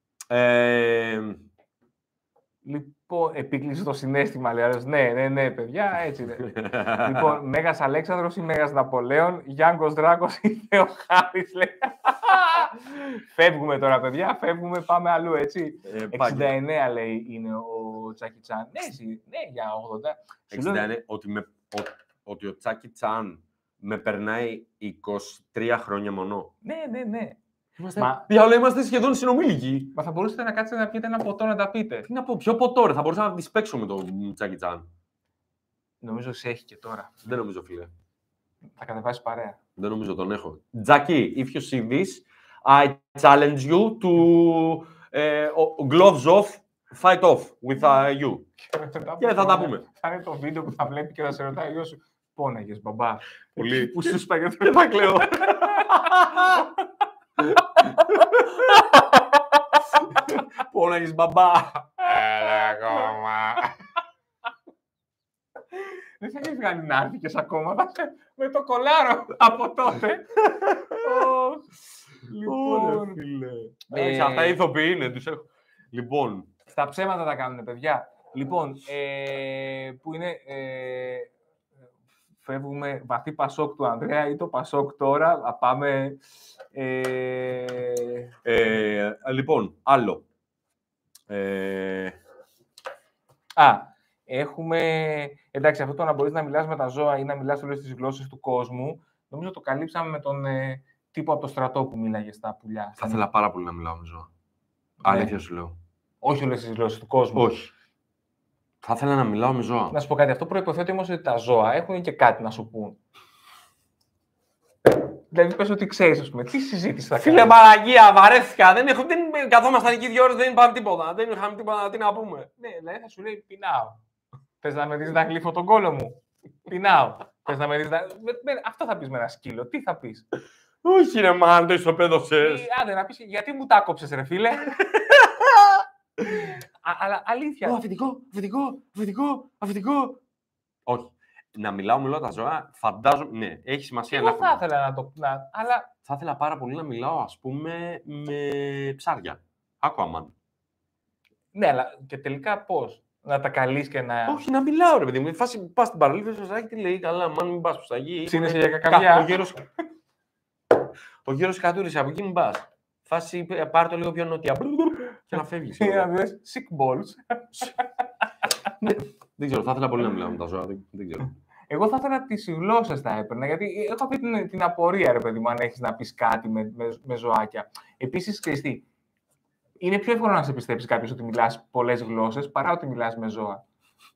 επίκλεισε το συναίσθημα, λέει. Ναι, παιδιά, έτσι είναι. Λοιπόν, Μέγας Αλέξανδρος ή Μέγας Ναπολέων, Γιάνγκος Δράκος ή Θεοχάρης, λέει. Φεύγουμε τώρα, παιδιά, πάμε αλλού, έτσι. 69, λέει, είναι ο Τζάκι Τσάν. Ναι, για 80. 69, ότι ο Τζάκι Τσάν με περνάει 23 χρόνια μόνο. Ναι. Είμαστε σχεδόν συνομήλικοι. Μα θα μπορούσατε να κάτσετε να πιείτε ένα ποτό να τα πείτε. Τι να πω, ποιο ποτό, ρε, θα μπορούσα να δισπέξω με τον Τζάκι Τσάν. Νομίζω σε έχει και τώρα. Δεν νομίζω, φίλε. Θα κατεβάσεις παρέα. Δεν νομίζω τον έχω. Τζάκι, if you see this, I challenge you to gloves off, fight off with you. Και θα τα πούμε. Θα είναι το βίντεο που θα βλέπει και θα σε ρωτάει ο γιος σου. Πόναγες, μπαμπά. Πολύ. Που σου σπαγε το. Δεν θα κλαίω. Πόναγες, μπαμπά. Ακόμα. Δεν θα έχεις βγάλει νάρτικες ακόμα. Με το κολάρο από τότε. Λοιπόν, φίλε. Αυτά οι ηθοποιοί είναι, τους έχω. Λοιπόν. Στα ψέματα τα κάνουν, παιδιά. Λοιπόν, που είναι... Φεύγουμε βαθύ Πασόκ του Ανδρέα ή το Πασόκ τώρα. Θα πάμε... Λοιπόν, άλλο. Έχουμε... Εντάξει, αυτό το να μπορείς να μιλάς με τα ζώα ή να μιλάς όλες τις γλώσσες του κόσμου, νομίζω το καλύψαμε με τον τύπο από το στρατό που μίλαγε στα πουλιά. Θα ήθελα πάρα πολύ να μιλάω με ζώα. Αλήθεια σου λέω. Όχι όλες τις γλώσσες του κόσμου. Όχι. Θα ήθελα να μιλάω με ζώα. Να σου πω κάτι. Αυτό προϋποθέτει όμως ότι τα ζώα έχουν και κάτι να σου πούν. Δηλαδή, πες ότι ξέρεις, ας πούμε, τι συζήτηση θα κάνεις. Φίλε Παναγία, βαρέθηκα. Δεν καθόμασταν εκεί 2 ώρες, δεν είπαμε τίποτα. Δεν είχαμε τίποτα τι να πούμε. Ναι, δηλαδή θα σου λέει πεινάω. Θες να με δεις να γλύφω τον κόλο μου. Πεινάω. Θες να με δεις να... Αυτό θα πεις με ένα σκύλο. Τι θα πεις. Όχι ρε μάν, το ισοπαίδωσες. Άντε να πεις, γιατί μου τα κόψες ρε φίλε. Αλλά αλήθεια. Αφεντικό. Όχι. Να μιλάω με όλα τα ζώα, φαντάζομαι. Ναι, έχει σημασία να. Εγώ θα ήθελα να το. Αλλά... Θα ήθελα πάρα πολύ να μιλάω, ας πούμε, με ψάρια. Aquaman. Ναι, αλλά και τελικά πώς. Να τα καλείς και να. Όχι, να μιλάω, ρε παιδί μου. Φάση πας στην παραλία, σου λέει, τι λέει, καλά, μάλλον μην πας προς τα γη. Ψήνεσαι για κακαβιά. Ο γέρος κατούρισε, από εκεί μην πας. Φάση, πάρε το λίγο πιο νότια και να φεύγεις. Sick balls. Δεν ξέρω, θα ήθελα πολύ να μιλάω με τα ζώα, δεν ξέρω. Εγώ θα ήθελα τις γλώσσες θα έπαιρνα, γιατί έχω αυτή την απορία, ρε παιδί μου, αν έχεις να πεις κάτι με ζωάκια. Επίσης, ξέρεις τι, είναι πιο εύκολο να σε πιστέψει κάποιος ότι μιλάς πολλές γλώσσες παρά ότι μιλάς με ζώα.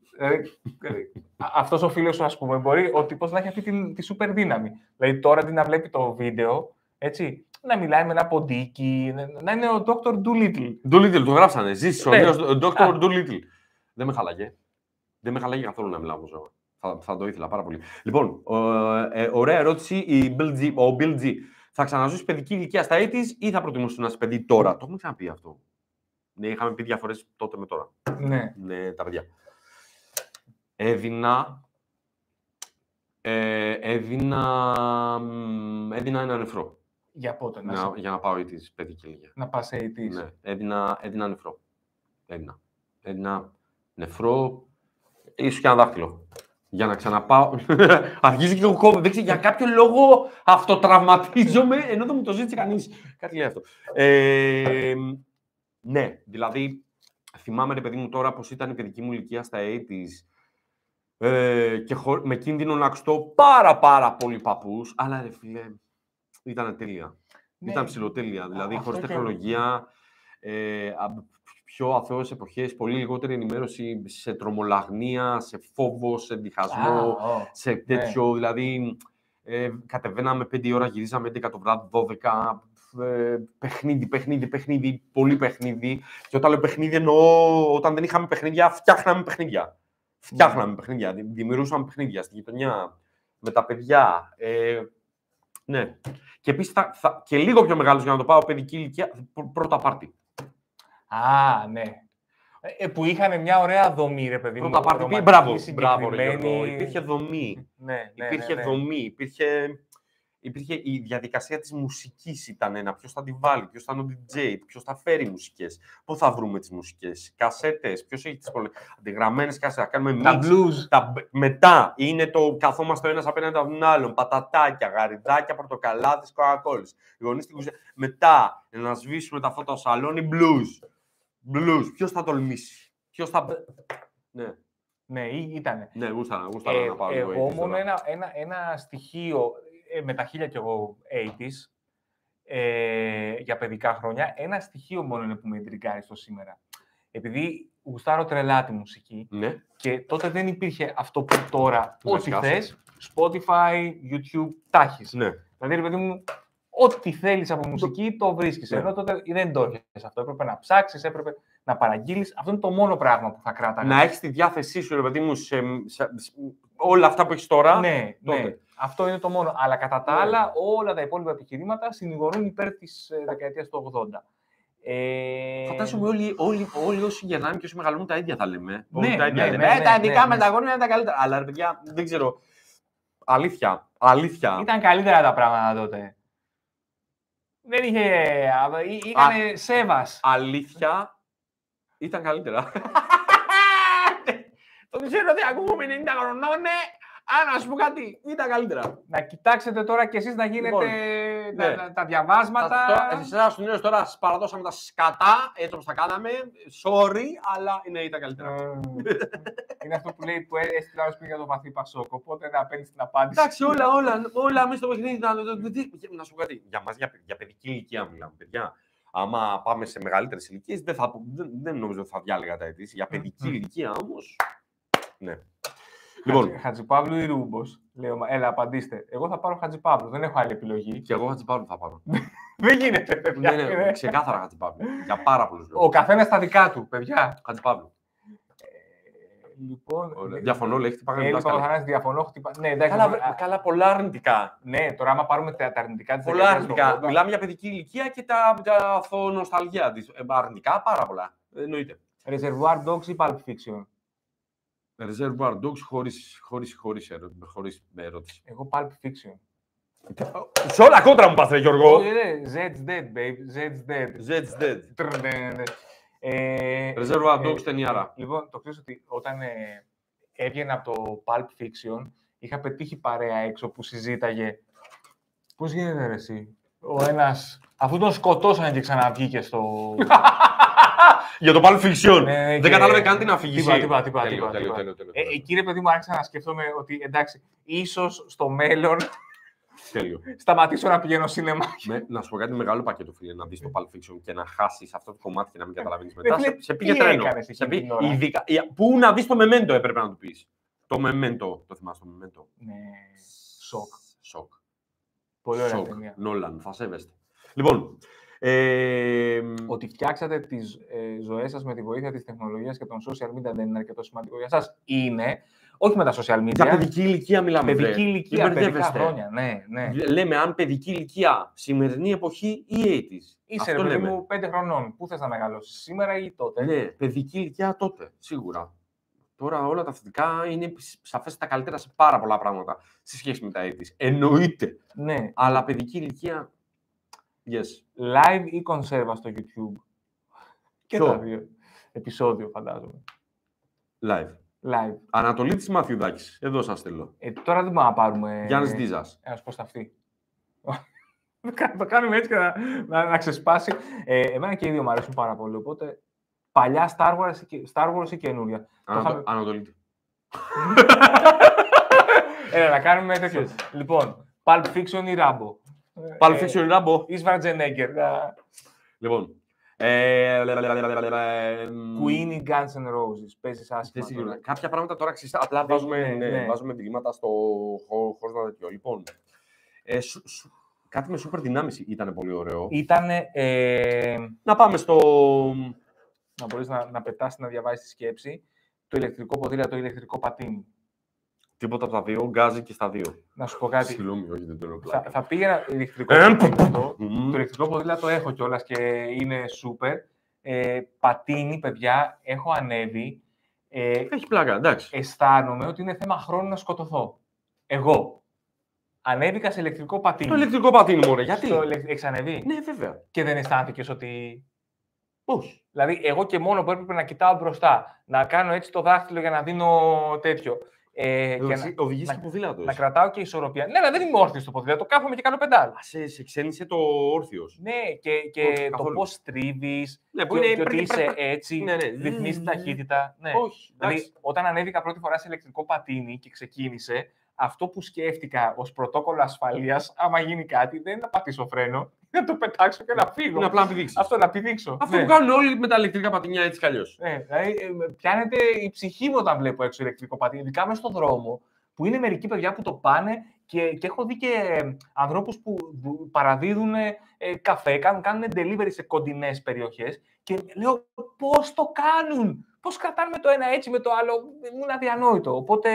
Αυτός ο φίλος σου, ας πούμε, μπορεί ο τύπος να έχει αυτή τη σούπερ δύναμη. Δηλαδή, τώρα αντί να βλέπει το βίντεο, έτσι, να μιλάει με ένα ποντίκι, να είναι ο Dr. Dolittle. Dolittle, το γράψανε. Ζήσει ο νέος Dr. Dolittle. Δεν με χαλάγε. Δεν με χαλάγε καθόλου να μιλάω με ζώα. Θα το ήθελα πάρα πολύ. Λοιπόν, ωραία ερώτηση. Ο Bill G. Θα ξαναζήσεις παιδική ηλικία στα 80's ή θα προτιμούσες να είσαι παιδί τώρα? Το έχουμε ξαναπεί αυτό. Ναι, είχαμε πει διαφορές τότε με τώρα. Ναι. Ναι, τα παιδιά. Έδινα ένα νεφρό. Για πότε, για να πάω 80's παιδική ηλικία. Να πας σε 80's. Ναι, έδινα νεφρό. Έδινα νεφρό, ίσως και ένα δάχτυλο. Για να ξαναπάω. Αρχίζει και εγώ κόβω. Για κάποιο λόγο αυτοτραυματίζομαι, ενώ δεν μου το ζήτησε κανείς. Κάτι λέει αυτό. Ναι, δηλαδή, θυμάμαι, ρε παιδί μου, τώρα πως ήταν η παιδική μου ηλικία στα 80's και με κίνδυνο να ακουστώ πάρα πολύ παππούς, αλλά ρε φίλε, ήταν τέλεια. Ναι. Ήταν ψηλοτέλεια, δηλαδή χωρίς τεχνολογία, πιο αθώες εποχές, πολύ λιγότερη ενημέρωση σε τρομολαγνία, σε φόβο, σε διχασμό, σε τέτοιο, δηλαδή κατεβαίναμε 5 ώρα, γυρίζαμε 11 το βράδυ, 12, παιχνίδι, πολύ παιχνίδι. Και όταν λέω παιχνίδι εννοώ όταν δεν είχαμε παιχνίδια, φτιάχναμε παιχνίδια. Δημιουργούσαμε παιχνίδια στη γειτονιά, με τα παιδιά. Ναι. Και επίσης, και λίγο πιο μεγάλος για να το πάω παιδική ηλικία, πρώτα πάρτι. Ναι. Που είχαν μια ωραία δομή, ρε παιδί μου. Πρώτα πάρτι, μπράβο, ρε Γιώργο. Υπήρχε δομή. Υπήρχε δομή, υπήρχε η διαδικασία της μουσικής ήταν ένα, ποιος θα τη βάλει, ποιος θα είναι ο DJ, ποιος θα φέρει μουσικές, πού θα βρούμε τις μουσικές, κασέτες, ποιος έχει τις αντιγραμμένες κασέτες, θα κάνουμε τα blues. Μετά είναι το καθόμαστε ο ένας απέναντι από τον άλλον, πατατάκια, γαριδάκια, πορτοκαλάδες, κοκακόλες. Μετά να σβήσουμε τα φώτα στο σαλόνι, blues. Ποιος θα τολμήσει, ποιος θα... Ναι, ήτανε. Ναι, γούσταρα να πάω λίγο. Εγώ μόνο ένα στοιχείο, με τα 1000 κι εγώ 80's, για παιδικά χρόνια, ένα στοιχείο μόνο είναι που με εντριγκάρει στο σήμερα. Επειδή γουστάρω τρελά τη μουσική, ναι. Και τότε δεν υπήρχε αυτό που τώρα, ό,τι θες, Spotify, YouTube, τα έχεις. Ναι. Δηλαδή, ρε παιδί μου, ό,τι θέλεις από μουσική το βρίσκεις. Ναι. Ενώ τότε δεν το έχεις αυτό. Έπρεπε να ψάξεις, έπρεπε να παραγγείλεις. Αυτό είναι το μόνο πράγμα που θα κράταγα. Να έχεις τη διάθεσή σου, ρε παιδί μου, σε όλα αυτά που έχεις τώρα. Ναι, τότε. Ναι. Αυτό είναι το μόνο. Αλλά κατά τα άλλα, όλα τα υπόλοιπα επιχειρήματα συνηγορούν υπέρ της δεκαετίας του 80. Φαντάζομαι όλοι όσοι γερνάνε και όσοι μεγαλώνουν τα ίδια θα λέμε. Ναι, τα δικά με τα γόνια είναι τα καλύτερα. Αλλά ρε παιδιά, δεν ξέρω. Αλήθεια. Ήταν καλύτερα τα πράγματα τότε. Δεν είχε. Ήτανε σέβας. Αλήθεια. Ήταν καλύτερα. Το ξέρω ότι ακούγουμε 90 χρονών, να σου πω κάτι, ήταν καλύτερα. Να κοιτάξετε τώρα κι εσείς να γίνετε τα διαβάσματα. Εσείς στους νέους τώρα σας παραδώσαμε τα σκατά, έτσι όπως τα κάναμε. Sorry, αλλά ήταν καλύτερα. Είναι αυτό που λέει που έστειλε άλλος πριν για το βαθύ Πασόκ, οπότε να παίρνεις την απάντηση. Εντάξει, όλα μέσα στο παιχνίδι. Να σου πω κάτι, για μας για παιδική ηλικία μιλάμε, παιδιά. Άμα πάμε σε μεγαλύτερες ηλικίες, δεν νομίζω ότι θα διάλεγα τα αιτήσεις. Για παιδική ηλικία όμως, ναι. Λοιπόν. Χατζηπαύλου ή Ρούμπος. Λέω, έλα, απαντήστε. Εγώ θα πάρω Χατζηπαύλου, δεν έχω άλλη επιλογή. Και εγώ Χατζηπαύλου θα πάρω. Δεν γίνεται, παιδιά. Ναι, ξεκάθαρα Χατζηπαύλου. Για πάρα πολλούς λόγους. Ο καθένας στα δικά του, παιδιά. Χατζηπαύλου. Λοιπόν. Διαφωνώ, λέει, χτυπάγανε τα σκάλα. Διαφωνώ, ναι, καλά, πολλά αρνητικά. Ναι, τώρα άμα πάρουμε τα αρνητικά της πολλά αρνητικά. Μιλάμε για παιδική ηλικία και τα αυτονοσταλγία της. Αρνητικά, πάρα πολλά. Εννοείται. Reservoir Dogs ή Pulp Fiction. Reservoir Dogs χωρίς ερώτηση. Εγώ Pulp Fiction. Σε όλα κόντρα μου πας, ρε Γιώργο. Zed's dead, babe. Zed's dead. Reservoir Dogs ταινιάρα. Λοιπόν, το ξέρεις ότι όταν έβγαινα από το Pulp Fiction, είχα πετύχει παρέα έξω που συζήταγε. Πώς γίνεται ρε εσύ, ο ένας, αφού τον σκοτώσανε και ξαναβγήκε στο... Για το Pulp Fiction. Δεν κατάλαβε καν την αφήγηση. Τίποτα. Κύριε παιδί μου, άρχισα να σκέφτομαι ότι εντάξει, ίσως στο μέλλον. Τέλειο. Σταματήσω να πηγαίνω σινεμά. Να σου πω κάτι μεγάλο πακέτο, φίλε, να δεις το Pulp Fiction και να χάσεις αυτό το κομμάτι και να μην καταλαβαίνεις μετά. Σε πήγε τρένο. Πού να δεις το Memento έπρεπε να του πεις. Το Memento. Το θυμάσαι το Memento. Ναι. Σοκ. Πολύ ωραία ταινία. Νόλαν, θα σέβεστε. Λοιπόν. Ότι φτιάξατε τις ζωές σας με τη βοήθεια της τεχνολογίας και των social media δεν είναι αρκετό σημαντικό για σας. Είναι. Όχι με τα social media. Για παιδική ηλικία μιλάμε. Παιδική ηλικία, παιδικά χρόνια. Ναι. Λέμε αν παιδική ηλικία, σημερινή εποχή ή 80's. Είσαι ρε παιδί μου 5 χρονών. Πού θες να μεγαλώσεις, σήμερα ή τότε. Ναι, παιδική ηλικία τότε, σίγουρα. Τώρα όλα τα θετικά είναι σαφές τα καλύτερα σε πάρα πολλά πράγματα σε σχέση με τα 80's. Εννοείται. Ναι. Αλλά παιδική ηλικία. Yes. Live ή κονσέρβα στο YouTube. Και τα δύο. Επεισόδιο, φαντάζομαι. Live. Ανατολίτης Μαθιουδάκης. Εδώ σας στέλνω. Τώρα δεν μπορούμε να πάρουμε. Γιάννης Ντίζας. Ένας πώς αυτή. Το κάνουμε έτσι και να ξεσπάσει. Εμένα και οι δύο μου αρέσουν πάρα πολύ. Οπότε παλιά Star Wars ή καινούρια. Ανατολίτη. Να κάνουμε τέτοιο. Λοιπόν, Pulp Fiction ή Rambo. Pulp Fiction ή Rambo. Ή Schwarzenegger. Λοιπόν. Queen ή Guns N' Roses. Παίζεις άσχημα. Κάποια πράγματα τώρα απλά βάζουμε διλήμματα στο χώρο να τέτοιο. Λοιπόν, κάτι με σούπερ δυνάμεις ήταν πολύ ωραίο. Ήτανε... Να πάμε στο... Να μπορείς να πετάσεις, να διαβάζεις τη σκέψη. Το ηλεκτρικό ποδήλατο, το ηλεκτρικό πατίνι. Τίποτα από τα δύο, γκάζι και στα δύο. Να σου πω κάτι. Συγγνώμη, όχι, δεν το εννοώ. Θα πήγαινα ηλεκτρικό ποδήλατο. Το ηλεκτρικό ποδήλατο έχω κιόλας και είναι super. Πατίνι, παιδιά, έχω ανέβει. Έχει πλάκα, εντάξει. Αισθάνομαι ότι είναι θέμα χρόνου να σκοτωθώ. Εγώ. Ανέβηκα σε ηλεκτρικό πατίνι. Το ηλεκτρικό πατίνι, μωρέ, γιατί. Έχεις ανέβει. Ναι, βέβαια. Και δεν αισθάνθηκες ότι. Όχι. Δηλαδή, εγώ και μόνο που έπρεπε να κοιτάω μπροστά, να κάνω έτσι το δάχτυλο για να δίνω τέτοιο. Οδηγείς και ποδήλατος. Να κρατάω και ισορροπία. Ναι, αλλά δεν είμαι όρθιος στο ποδήλατο. Κάθομαι και κάνω πεντάλ. Σε ξένησε το όρθιος. Ναι, και το πώς τρίβεις. Ναι, και ότι είσαι έτσι. Ρυθμίζεις την ταχύτητα. Ναι. Όχι. Δηλαδή, όταν ανέβηκα πρώτη φορά σε ηλεκτρικό πατίνι και ξεκίνησε, αυτό που σκέφτηκα ως πρωτόκολλο ασφαλείας, άμα γίνει κάτι, δεν είναι να πατήσω φρένο, να το πετάξω και να φύγω. Είναι απλά να πηδήξεις. Αυτό, να πηδήξω. Αυτό που κάνουν όλοι με τα ηλεκτρικά πατίνια έτσι κι αλλιώς. Ναι, δηλαδή, πιάνεται η ψυχή μου όταν βλέπω έξω ηλεκτρικό πατίνι, ειδικά μέσα στον δρόμο, που είναι μερικοί παιδιά που το πάνε και έχω δει και ανθρώπους που παραδίδουν καφέ, κάνουν delivery σε κοντινές περιοχές και λέω πώς το κάνουν, πώς κρατάνε το ένα έτσι με το άλλο, μου είναι αδιανόητο. Οπότε.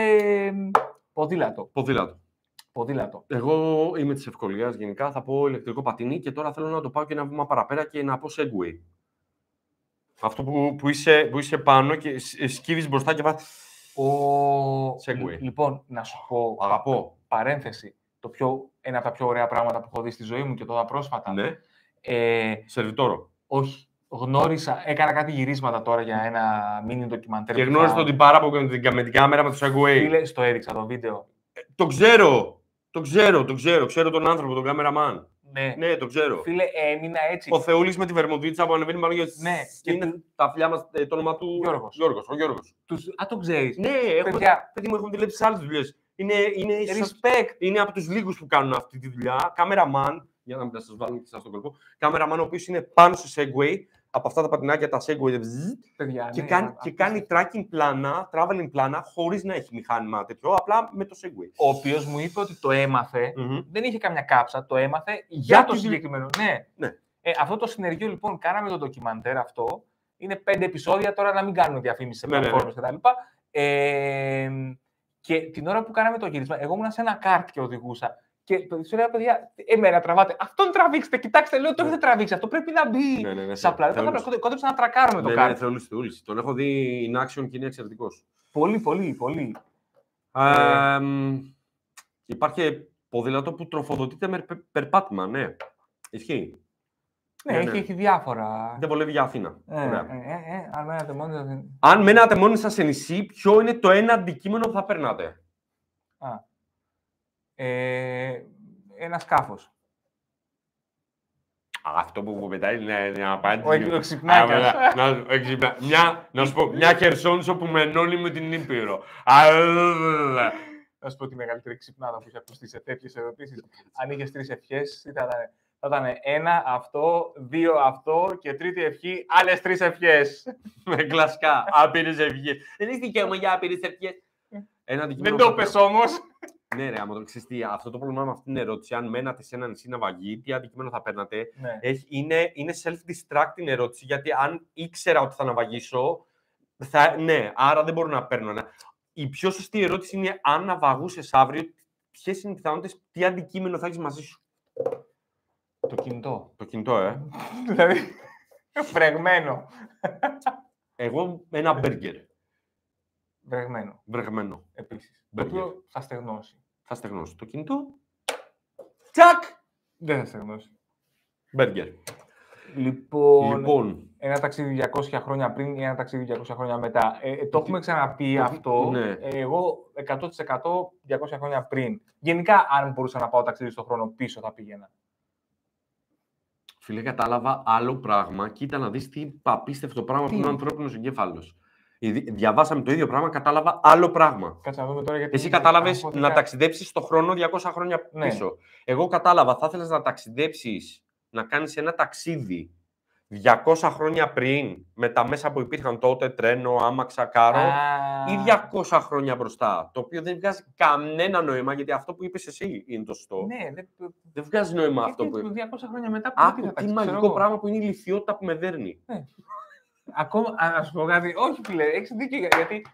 Ποδήλατο. Εγώ είμαι της ευκολίας γενικά. Θα πω ηλεκτρικό πατίνι και τώρα θέλω να το πάω και ένα βήμα παραπέρα και να πω Segway. Αυτό που είσαι πάνω και σκύβεις μπροστά και βάζεις. Segway. Λοιπόν, να σου πω. Αγαπώ. Παρένθεση. Ένα από τα πιο ωραία πράγματα που έχω δει στη ζωή μου και τώρα πρόσφατα. Ναι. Σερβιτόρο. Όχι. Έκανα κάτι γυρίσματα τώρα για ένα mini ντοκιμαντέρ. Και γνώρισα τον τυπάρα από με την κάμερα με το Segway. Φίλε, στο έδειξα το βίντεο. Το ξέρω. Ξέρω τον άνθρωπο, τον κάμεραμαν. Ναι, το ξέρω. Φίλε, έμεινα έτσι. Ο Θεούλης με τη βερμουδίτσα που ανεβαίνει πάνω για τις... Ναι. Και είναι τα φιλιά μας, το όνομα του... Ο Γιώργος. Το ξέρεις. Ναι, παιδί μου, έχουμε δουλέψει σε άλλες δουλειές. Είναι respect. Είναι από τους λίγους που κάνουν αυτή τη δουλειά. Κάμεραμαν, για να μην σας βάλουμε και σας στον κόλπο. Κάμεραμαν ο οποίος είναι πάνω στο Segway, από αυτά τα πατινάκια τα Segway, και κάνει tracking πλάνα, traveling πλάνα, χωρίς να έχει μηχάνημα τέτοιο, απλά με το Segway. Ο οποίος μου είπε ότι το έμαθε, δεν είχε καμιά κάψα, το έμαθε για το συγκεκριμένο. Ναι. Αυτό το συνεργείο λοιπόν, κάναμε το ντοκιμαντέρ αυτό, είναι 5 επεισόδια, τώρα να μην κάνουμε διαφήμιση σε πλατφόρμες κτλ. Και την ώρα που κάναμε το γύρισμα, εγώ ήμουν σε ένα κάρτ και οδηγούσα. Και το λέω, παιδιά, εμένα τραβάτε. Αυτόν τραβήξτε, κοιτάξτε, λέω, το έχετε τραβήξει. Αυτό πρέπει να μπει σε απλά. Κόντεψα να τρακάρω με το κάρτ. Ναι, Θεούλης. Τον έχω δει in action και είναι εξαιρετικός. Πολύ. Υπάρχει ποδήλατο που τροφοδοτείται με περπάτημα, ναι. Ισχύει. Ναι, έχει διάφορα. Δεν βολεύει για Αθήνα. Αν μένατε μόνοι σας σε νησί, ποιο είναι το ένα αντικείμενο που θα περνάτε? Ένα σκάφος. Αυτό που πετάει είναι μια απάντηση. Ο Ξυπνάκιας. Να σου πω, μια Χερσόνησο που μενώνει με την Ήπειρο. Να σου πω τη μεγαλύτερη ξυπνάδα που είχε ακουστεί σε τέτοιες ερωτήσεις. Αν είχες 3 ευχές, τι θα ήταν? Θα ήταν 1 αυτό, 2 αυτό και τρίτη ευχή, άλλες 3 ευχές. Με κλασικά, άπειρες ευχές. Δεν έχει δικαίωμα για άπειρες ευχές. Δεν το πες όμως. Ναι, ρε, άμα το ξέρεις τι, αυτό το πρόβλημα με αυτή την ερώτηση, αν μένατε σε ένα νησί ναυαγή, τι αντικείμενο θα παίρνατε, Ναι. είναι self-destructing ερώτηση, γιατί αν ήξερα ότι θα ναυαγήσω, ναι, άρα δεν μπορώ να παίρνω ένα. Η πιο σωστή ερώτηση είναι αν ναυαγούσες αύριο, ποιες είναι οι πιθανότητες, τι αντικείμενο θα έχεις μαζί σου. Το κινητό. Το κινητό, Δηλαδή, φρεγμένο. Εγώ ένα μπέργκερ. Βρεγμένο. Επίσης. Το οποίο θα στεγνώσει. Θα στεγνώσει. Το κινητό. Τσακ! Δεν θα στεγνώσει. Μπέργκερ. Λοιπόν, ένα ταξίδι 200 χρόνια πριν ή ένα ταξίδι 200 χρόνια μετά. Το έχουμε ξαναπεί αυτό. Ναι. Εγώ 100% 200 χρόνια πριν. Γενικά, αν μπορούσα να πάω ταξίδι στον χρόνο πίσω, θα πήγαινα. Φίλε, κατάλαβα άλλο πράγμα και ήταν να δεις τι απίστευτο πράγμα που είναι ο ανθρώπινος εγκέφαλος. Διαβάσαμε το ίδιο πράγμα, κατάλαβα άλλο πράγμα. Κάτσε να δούμε τώρα γιατί. Εσύ κατάλαβες να ταξιδέψεις στον χρόνο 200 χρόνια πίσω. Ναι. Εγώ κατάλαβα, θα ήθελες να ταξιδέψεις, να κάνεις ένα ταξίδι 200 χρόνια πριν, με τα μέσα που υπήρχαν τότε, τρένο, άμαξα, κάρο, ή 200 χρόνια μπροστά. Το οποίο δεν βγάζει κανένα νόημα, γιατί αυτό που είπες εσύ είναι το σωστό. Ναι, δεν βγάζει νόημα αυτό που είπες. 200 χρόνια μετά Άκου τι μαγικό πράγμα που είναι η ηλικιότητα που με δέρνει. Ναι. Ακόμα, να σου πω κάτι, όχι φίλε, έχεις δίκιο, γιατί...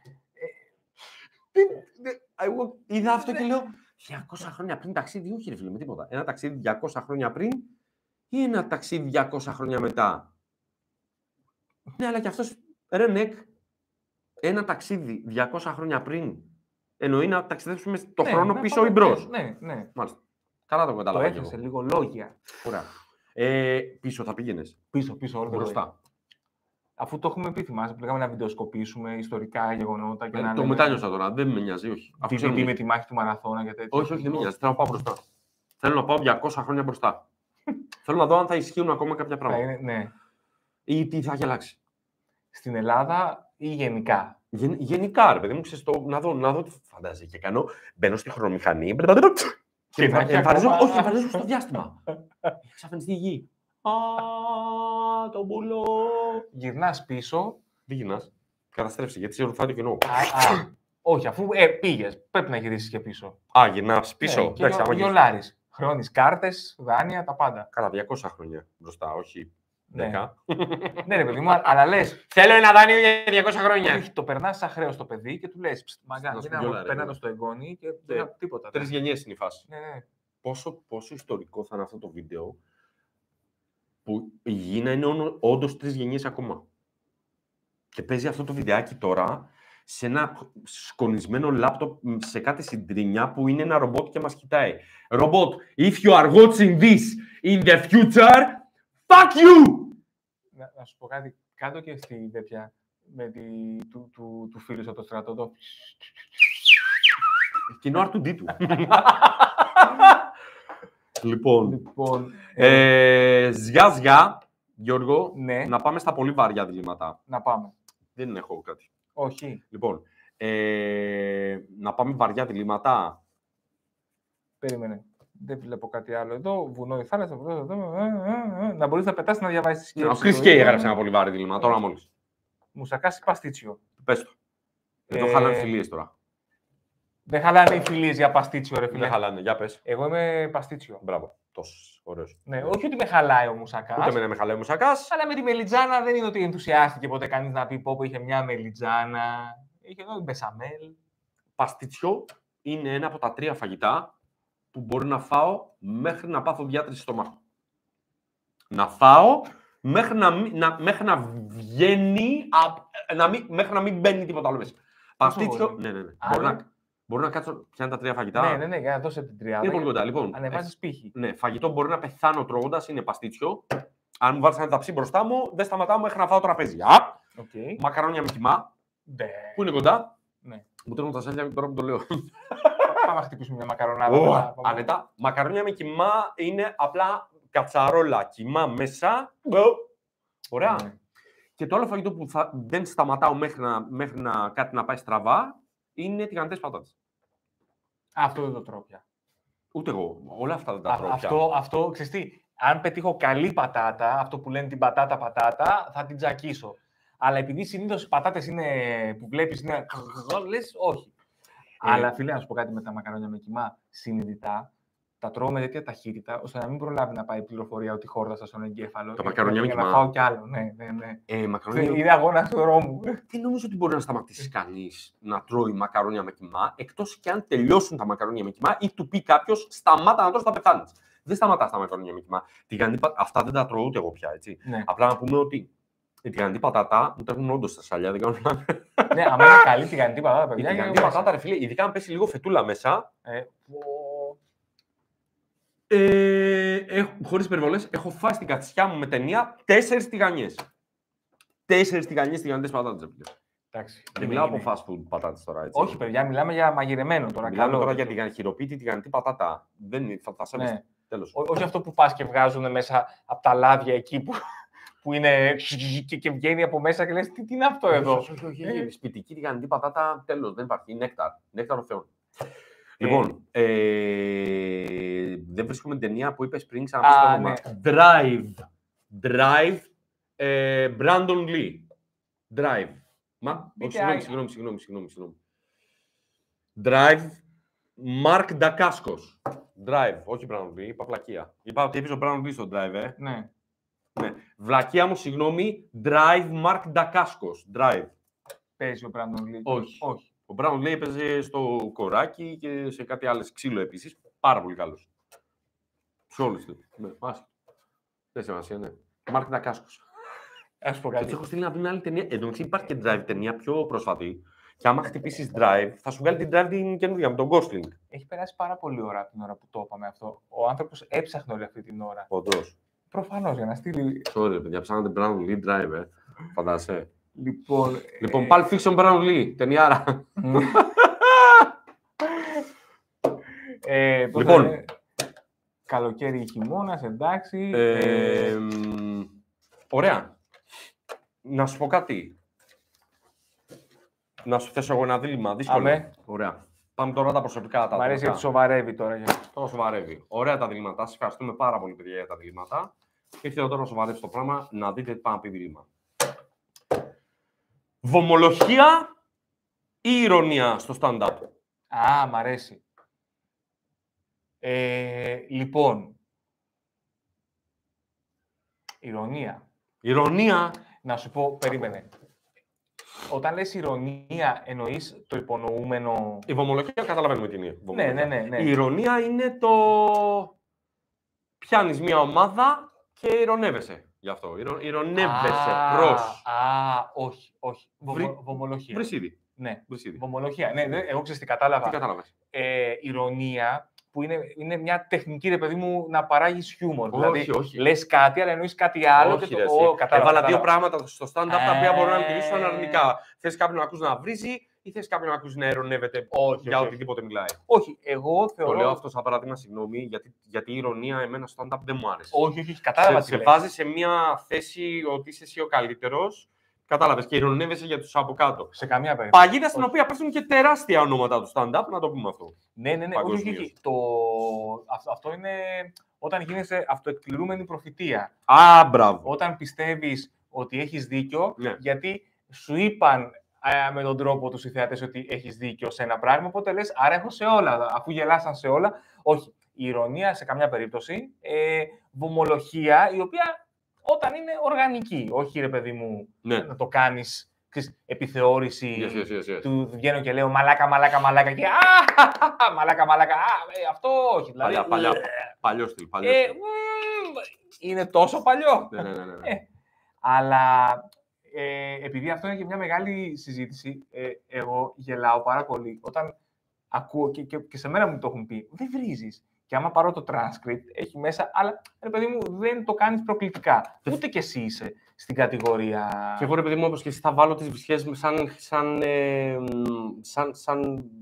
Εγώ είδα αυτό και λέω, 200 χρόνια πριν ταξίδι, όχι ρε φίλε, με τίποτα. Ένα ταξίδι 200 χρόνια πριν ή ένα ταξίδι 200 χρόνια μετά. Ναι, αλλά και αυτός, ρε νεκ, ένα ταξίδι 200 χρόνια πριν, εννοεί να ταξιδέψουμε το χρόνο πίσω ή μπρος. Ναι. Μάλιστα. Καλά το κατάλαβα. Το έφτασε λίγο λόγια. Ωραία. Πίσω θα πήγαινες. Πίσω, όλο μπροστά. Αφού το έχουμε πει, θυμάσαι, που λέγαμε να βιντεοσκοπήσουμε ιστορικά γεγονότα. Και να το μετάνιωσα τώρα, δεν με νοιάζει, όχι. DVD με τη μάχη του Μαραθώνα και τέτοια. Όχι, δεν με νοιάζει. Θέλω να πάω μπροστά. Θέλω να πάω 200 χρόνια μπροστά. Θέλω να δω αν θα ισχύουν ακόμα κάποια πράγματα. Ναι. Ή τι θα έχει αλλάξει. Στην Ελλάδα ή γενικά. Γενικά, ρε παιδί μου, ξέρεις, να δω τι φαντάζει και κάνω. Μπαίνω στη χρονομηχανή. Και εμφανίζω στο διάστημα. Έχει εξαφανιστεί η γη. Το μπουλό. Γυρνάς πίσω. Δεν γυρνάς. Καταστρέφεσαι, γιατί σε ρουφάει το κοινό. Όχι, αφού πήγες, πρέπει να γυρίσεις και πίσω. Γυρνάς πίσω. Και γιολάρεις. Χρώνεις κάρτες, δάνεια, τα πάντα. Καλά, 200 χρόνια μπροστά, όχι 10. Ναι, ρε παιδί μου, αλλά λες. Θέλω ένα δάνειο για 200 χρόνια. Όχι, το περνάς σαν χρέος στο παιδί και του λες. Μαγκά, παίρνω στο εγγόνι και δεν τίποτα. 3 γενιές είναι η φάση. Ναι. Πόσο ιστορικό θα είναι αυτό το βίντεο που η γη να είναι όντως 3 γενιές ακόμα. Και παίζει αυτό το βιντεάκι τώρα σε ένα σκονισμένο λάπτοπ σε κάτι συντρινιά που είναι ένα ρομπότ και μας κοιτάει. Ρομπότ, if you are watching this in the future, fuck you! Να σου πω κάτι, κάτω και στη τέτοια με του φίλου από το στρατό το... Κοινό R2D2. Λοιπόν, ζιά, Γιώργο, ναι. Να πάμε στα πολύ βαριά διλήμματα. Να πάμε. Δεν έχω κάτι. Όχι. Λοιπόν, να πάμε βαριά διλήμματα. Περίμενε. Δεν βλέπω κάτι άλλο εδώ. Βουνό η θάλασσα. Να μπορείς να πετάς να διαβάσεις τις σκέψεις. Ο Chris Kay έγραψε ένα πολύ βαρύ δίλημμα. Τώρα μόλις. Μουσακάς ή παστίτσιο. Πες το. Εδώ χαλάνε φιλίες τώρα. Δεν χαλάνε οι φιλίες για παστίτσιο, ρε φίλε. Δεν χαλάνε. Για πες. Εγώ είμαι παστίτσιο. Μπράβο. Τόσο ωραίος. Ναι, όχι ότι με χαλάει ο Μουσακάς. Ούτε με χαλάει ο Μουσακάς. Αλλά με τη μελιτζάνα δεν είναι ότι ενθουσιάστηκε ποτέ κανείς να πει πω είχε μια μελιτζάνα. Είχε εδώ μπεσαμέλ. Παστίτσιο είναι ένα από τα 3 φαγητά που μπορεί να φάω μέχρι να πάθω διάτρηση στο στομάχου. Να φάω μέχρι να βγαίνει, μέχρι να μην μπαίνει τίποτα άλλο μέσα. Παστίτσιο, ναι. Μπορώ να κάτσω, ποια είναι τα 3 φαγητά. Ναι, για να δώσετε 3. Είναι πολύ κοντά. Λοιπόν, ανεβάζεις πύχη. Ναι, φαγητό μπορεί να πεθάνω τρώγοντας, είναι παστίτσιο. Αν μου βάλεις ένα ταψί μπροστά μου, δεν σταματάω μέχρι να φάω τραπέζι. Okay. Μακαρόνια με κιμά. Πού είναι κοντά. Ναι. Μου τρώνε τα σέλια τώρα που το λέω. Πάμε να χτυπήσουμε μια μακαρονάδα. Άνετα. Μακαρόνια με κιμά είναι απλά κατσαρόλα, κιμά μέσα. Ωραία. Και το άλλο φαγητό που δεν σταματάω μέχρι να κάτι να πάει στραβά είναι τηγανιτές πατάτες. Αυτό δεν το τρώω πια. Ούτε εγώ. Όλα αυτά δεν τα τρώω πια. Αυτό, ξέρεις τι, αν πετύχω καλή πατάτα, αυτό που λένε την πατάτα, θα την τζακίσω. Αλλά επειδή συνήθως οι πατάτες είναι, που βλέπεις είναι λες, όχι. Αλλά φίλε, να σου πω κάτι με τα μακαρόνια με κιμά, συνειδητά, τα τρώω με τέτοια ταχύτητα, ώστε να μην προλάβει να πάει η πληροφορία ότι χόρτασα στον εγκέφαλο. Τα μακαρόνια με κιμά. Να φάω κι άλλο, ναι. Είναι αγώνα του δρόμου. Δεν νομίζω ότι μπορεί να σταματήσει κανείς να τρώει μακαρόνια με κιμά, εκτός και αν τελειώσουν τα μακαρόνια με κιμά ή του πει κάποιος σταμάτα να τρως, θα πεθάνεις. Δεν σταματάς τα μακαρόνια με κιμά. Αυτά δεν τα τρώω ούτε εγώ πια, έτσι. Ναι. Απλά να πούμε ότι η τηγανιτή πατάτα μου τα έχουν όντως στα σαλιά, δεν κάνουν λάθος. Ναι, άμα είναι καλή τηγανιτή πατάτα, παιδιά. Η τηγανιτή πατάτα, ρε φίλε, ειδικά αν πέσει λίγο φετούλα μέσα. Χωρίς υπερβολές, έχω φάει στην κατσιά μου με ταινία 4 τηγανιές. 4 τηγανιές τηγανιτές πατάτες. Εντάξει. Δεν μιλάω από fast food πατάτες τώρα. Έτσι. Όχι, παιδιά, μιλάμε για μαγειρεμένο τώρα. Μιλάμε τώρα για την χειροποίητη τηγανιτή πατάτα. Δεν θα σέβεσαι. Ναι. Τέλος. Όχι αυτό που πας και βγάζουν μέσα από τα λάδια εκεί που είναι και βγαίνει από μέσα και λες τι είναι αυτό εδώ. Όχι. Σπιτική τηγανιτή πατάτα, τέλος, δεν υπάρχει. Νέκταρ ο Θεός. Λοιπόν, δεν βρίσκουμε την ταινία που είπες πριν, ξαναπείς το όνομα. Drive, Brandon Lee. Drive. Συγγνώμη. Drive, Mark Dacascos. Drive, όχι Brandon Lee, είπα βλακεία. Είπα ότι έπαιζε ο Brandon Lee στο Drive, Ναι. Βλακεία μου, συγγνώμη, Drive, Mark Dacascos. Drive. Παίζει ο Brandon Lee. Όχι. Ο Brown λέει έπαιζε στο κοράκι και σε κάτι άλλο ξύλο επίσης. Πάρα πολύ καλός. Σε όλους του. Ναι, δεν σημασία, ναι. Μάρκ Ντακάσκος. Ας πω κάτι. Έχω στείλει να δει μια άλλη ταινία. Εν τω μεταξύ υπάρχει και Drive ταινία πιο πρόσφατη. Και άμα χτυπήσεις Drive, θα σου βγάλει την Drive την καινούργια με τον Gosling. Έχει περάσει πάρα πολύ ώρα από την ώρα που το είπαμε αυτό. Ο άνθρωπος έψαχνε όλη αυτή την ώρα. Όντως. Προφανώς για να στείλει. Sorry, παιδιά, ψάχνατε Brown Lee Drive, φαντάσαι. Λοιπόν, Pulp Fiction Brown Lee, ταινιάρα. Λοιπόν. Καλοκαίρι ή χειμώνας, εντάξει. Ωραία. Να σου πω κάτι. Να σου θέσω εγώ ένα δίλημμα. Δύσκολο. Ωραία. Πάμε τώρα τα προσωπικά. Μ' αρέσει γιατί σοβαρεύει τώρα. Τώρα σοβαρεύει. Ωραία τα διλήμματα. Σας ευχαριστούμε πάρα πολύ, παιδιά, για τα διλήμματα. Ήρθε τώρα να σοβαρεύσει το πράγμα, να δείτε τι πάμε να πει δίλημμα. Βομολογία ή ηρωνία στο stand-up? Μ' αρέσει. Λοιπόν, ηρωνία. Να σου πω, περίμενε. Όταν λες ηρωνία, εννοείς το υπονοούμενο... Η βομολογία καταλαβαίνουμε τι είναι. Ναι. Η ηρωνία είναι το... Πιάνεις μια ομάδα και ηρωνεύεσαι γι' αυτό. Ηρωνεύεσαι προς... όχι. Βομολογία. Βρεις ήδη. Ναι, βομολογία. Ναι, εγώ ξέρεις τι κατάλαβα. Τι κατάλαβες? Ηρωνία, που είναι μια τεχνική, ρε παιδί μου, να παράγεις χιούμορ. Δηλαδή, όχι. Λες κάτι, αλλά εννοείς κάτι άλλο. Όχι, έβαλα δύο πράγματα στο stand-up τα οποία μπορούν να λειτουργήσουν αρνητικά. Θες κάποιον να ακούσει να βρίζει ή θες κάποιον να ακούσει να ειρωνεύεται για οτιδήποτε μιλάει? Όχι, εγώ θεωρώ... Το λέω αυτό σαν παράδειγμα, συγγνώμη, γιατί η ηρωνία εμένα στο stand-up δεν μου άρεσε. Όχι, κατάλαβα. Σε βάζει σε μια θέση ότι είσαι εσύ ο καλύτερος. Κατάλαβες, και ειρωνεύεσαι για τους από κάτω. Σε καμία περίπτωση. Παγίδα στην οποία πέφτουν και τεράστια ονόματα του stand-up, να το πούμε αυτό. Ναι. Όχι. Αυτό είναι όταν γίνεσαι αυτοεκπληρούμενη προφητεία. Μπράβο. Όταν πιστεύεις ότι έχεις δίκιο, ναι. Γιατί σου είπαν με τον τρόπο τους οι θεατές ότι έχεις δίκιο σε ένα πράγμα, οπότε λες, άρα έχω σε όλα, αφού γελάσαν σε όλα. Όχι. Η ηρωνία σε καμιά περίπτωση. Βομολογία, η οποία... Όταν είναι οργανική, όχι ρε παιδί μου, να το κάνεις επιθεώρηση, yes. του βγαίνω και λέω μαλάκα και μαλάκα, αυτό όχι. Δηλαδή, παλιό στυλ. Είναι τόσο παλιό. Ναι. Αλλά επειδή αυτό είναι και μια μεγάλη συζήτηση, εγώ γελάω πάρα πολύ. Όταν ακούω και σε μένα μου το έχουν πει, δεν βρίζεις. Και άμα πάρω το transcript, έχει μέσα, αλλά ρε παιδί μου δεν το κάνεις προκλητικά. Ούτε κι εσύ είσαι στην κατηγορία. Και εγώ ρε παιδί μου, όπως και εσύ, θα βάλω τις βρισχές σαν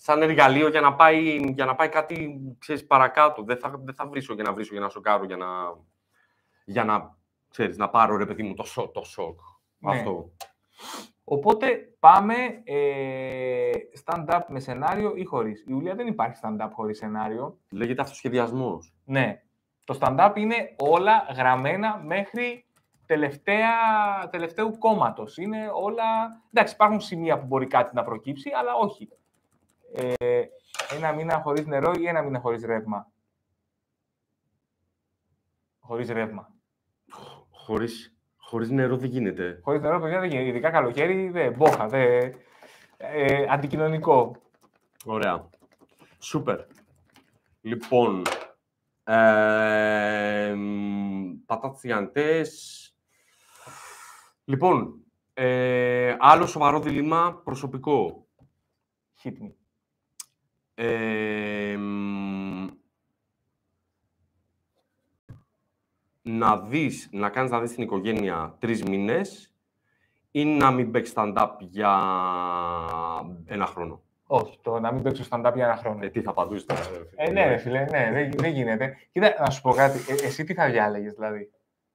σαν εργαλείο για να πάει κάτι, ξέρεις, παρακάτω. Δεν θα βρίσω για να σοκάρω, για να, ξέρεις, να πάρω, ρε παιδί μου, το σοκ. Ναι. Αυτό. Οπότε πάμε stand-up με σενάριο ή χωρίς. Η Ιουλία δεν υπάρχει stand-up χωρίς σενάριο. Λέγεται αυτοσχεδιασμός. Ναι. Το stand-up είναι όλα γραμμένα μέχρι τελευταίου κόμματος. Είναι όλα... Εντάξει, υπάρχουν σημεία που μπορεί κάτι να προκύψει, αλλά όχι. Ένα μήνα χωρίς νερό ή ένα μήνα χωρίς ρεύμα. Χωρίς ρεύμα. Χωρίς νερό δεν γίνεται. Χωρίς νερό, παιδιά, δεν γίνεται. Ειδικά καλοκαίρι, μπόχα, αντικοινωνικό. Ωραία. Σούπερ. Λοιπόν, πατάτες γιγαντές. Λοιπόν, άλλο σοβαρό δίλημμα προσωπικό. Hit me. Να κάνεις να δεις την οικογένεια 3 μήνες ή να μην παίξεις stand-up για 1 χρόνο. Όχι, το να μην παίξω stand-up για 1 χρόνο. Τι θα απαντούσεις τώρα. Ναι, ρε φίλε, ναι, δεν γίνεται. Κοίτα, να σου πω κάτι. Εσύ τι θα διάλεγες, δηλαδή.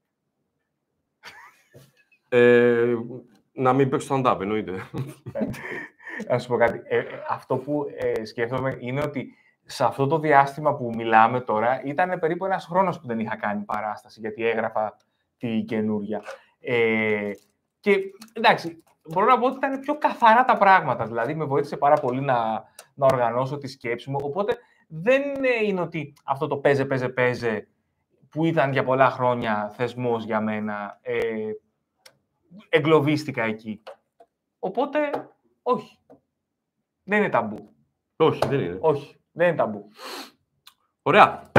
Να μην παίξω stand-up, εννοείται. Να σου πω κάτι. Αυτό που σκέφτομαι είναι ότι σε αυτό το διάστημα που μιλάμε τώρα ήταν περίπου 1 χρόνος που δεν είχα κάνει παράσταση, γιατί έγραφα τη καινούρια. Και εντάξει, μπορώ να πω ότι ήταν πιο καθαρά τα πράγματα. Δηλαδή, με βοήθησε πάρα πολύ να οργανώσω τη σκέψη μου. Οπότε δεν είναι ότι αυτό το παίζε που ήταν για πολλά χρόνια θεσμός για μένα, εγκλωβίστηκα εκεί. Οπότε, όχι. Δεν είναι ταμπού. Όχι, δεν είναι. Όχι, δεν είναι ταμπού. Ωραία.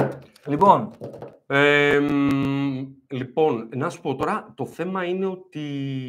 Λοιπόν, να σου πω τώρα, το θέμα είναι ότι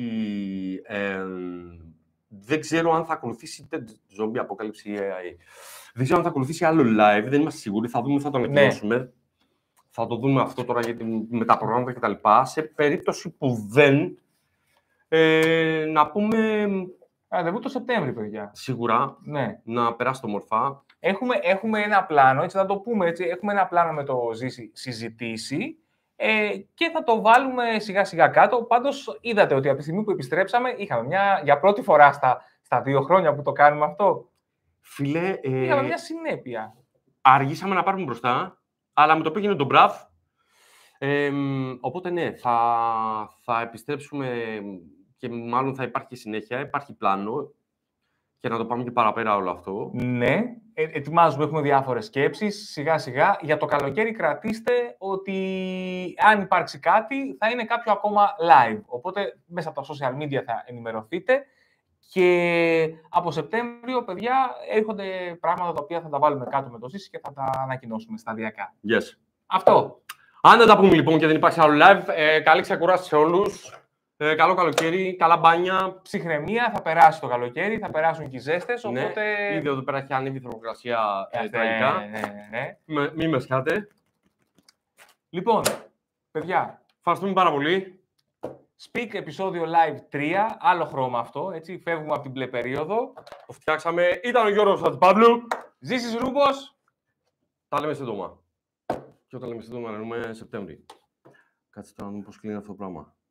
δεν ξέρω αν θα ακολουθήσει zombie αποκάλυψη ή AI. Δεν ξέρω αν θα ακολουθήσει άλλο live, δεν είμαστε σίγουροι. Θα δούμε, θα το ανακοινώσουμε. Ναι. Θα το δούμε αυτό τώρα με τα προγράμματα κτλ. Σε περίπτωση που δεν, να πούμε... Ραντεβού το Σεπτέμβρη, παιδιά. Σίγουρα. Ναι. Να περάσει το μορφά. Έχουμε ένα πλάνο, έτσι να το πούμε έτσι. Έχουμε ένα πλάνο με το Ζήση συζητήσει και θα το βάλουμε σιγά σιγά κάτω. Πάντως είδατε ότι από τη στιγμή που επιστρέψαμε είχαμε για πρώτη φορά στα 2 χρόνια που το κάνουμε αυτό. Φίλε, είχαμε μια συνέπεια. Αργήσαμε να πάρουμε μπροστά, αλλά με το πήγαινε τον μπραβ. Οπότε ναι, θα επιστρέψουμε και μάλλον θα υπάρχει συνέχεια. Υπάρχει πλάνο. Και να το πάμε και παραπέρα όλο αυτό. Ναι, ετοιμάζουμε, έχουμε διάφορες σκέψεις, σιγά σιγά. Για το καλοκαίρι κρατήστε ότι αν υπάρξει κάτι θα είναι κάποιο ακόμα live. Οπότε μέσα από τα social media θα ενημερωθείτε και από Σεπτέμβριο, παιδιά, έρχονται πράγματα τα οποία θα τα βάλουμε κάτω με το Ζήση και θα τα ανακοινώσουμε σταδιακά. Yes. Αυτό. Αν δεν τα πούμε λοιπόν και δεν υπάρχει άλλο live, καλή ξεκουράση σε όλους. Καλό καλοκαίρι, καλά μπάνια. Ψυχραιμία, θα περάσει το καλοκαίρι, θα περάσουν και οι ζέστες, οπότε... Ναι, ήδη εδώ πέρα έχει ανέβει η θερμοκρασία τραγικά. Ναι. Μην με σκάτε. Λοιπόν, παιδιά, ευχαριστούμε πάρα πολύ. Speak επεισόδιο live 3, άλλο χρώμα αυτό, έτσι, φεύγουμε από την μπλε περίοδο. Το φτιάξαμε, ήταν ο Γιώργος Χατζηπαύλου. Ζήσης Ρούμπος. Τα λέμε σύντομα. Και όταν λέμε σύντομα, εννοούμε Σεπτέμβρη. Κάτσε τώρα να δούμε πώς κλείνει αυτό το πράγμα.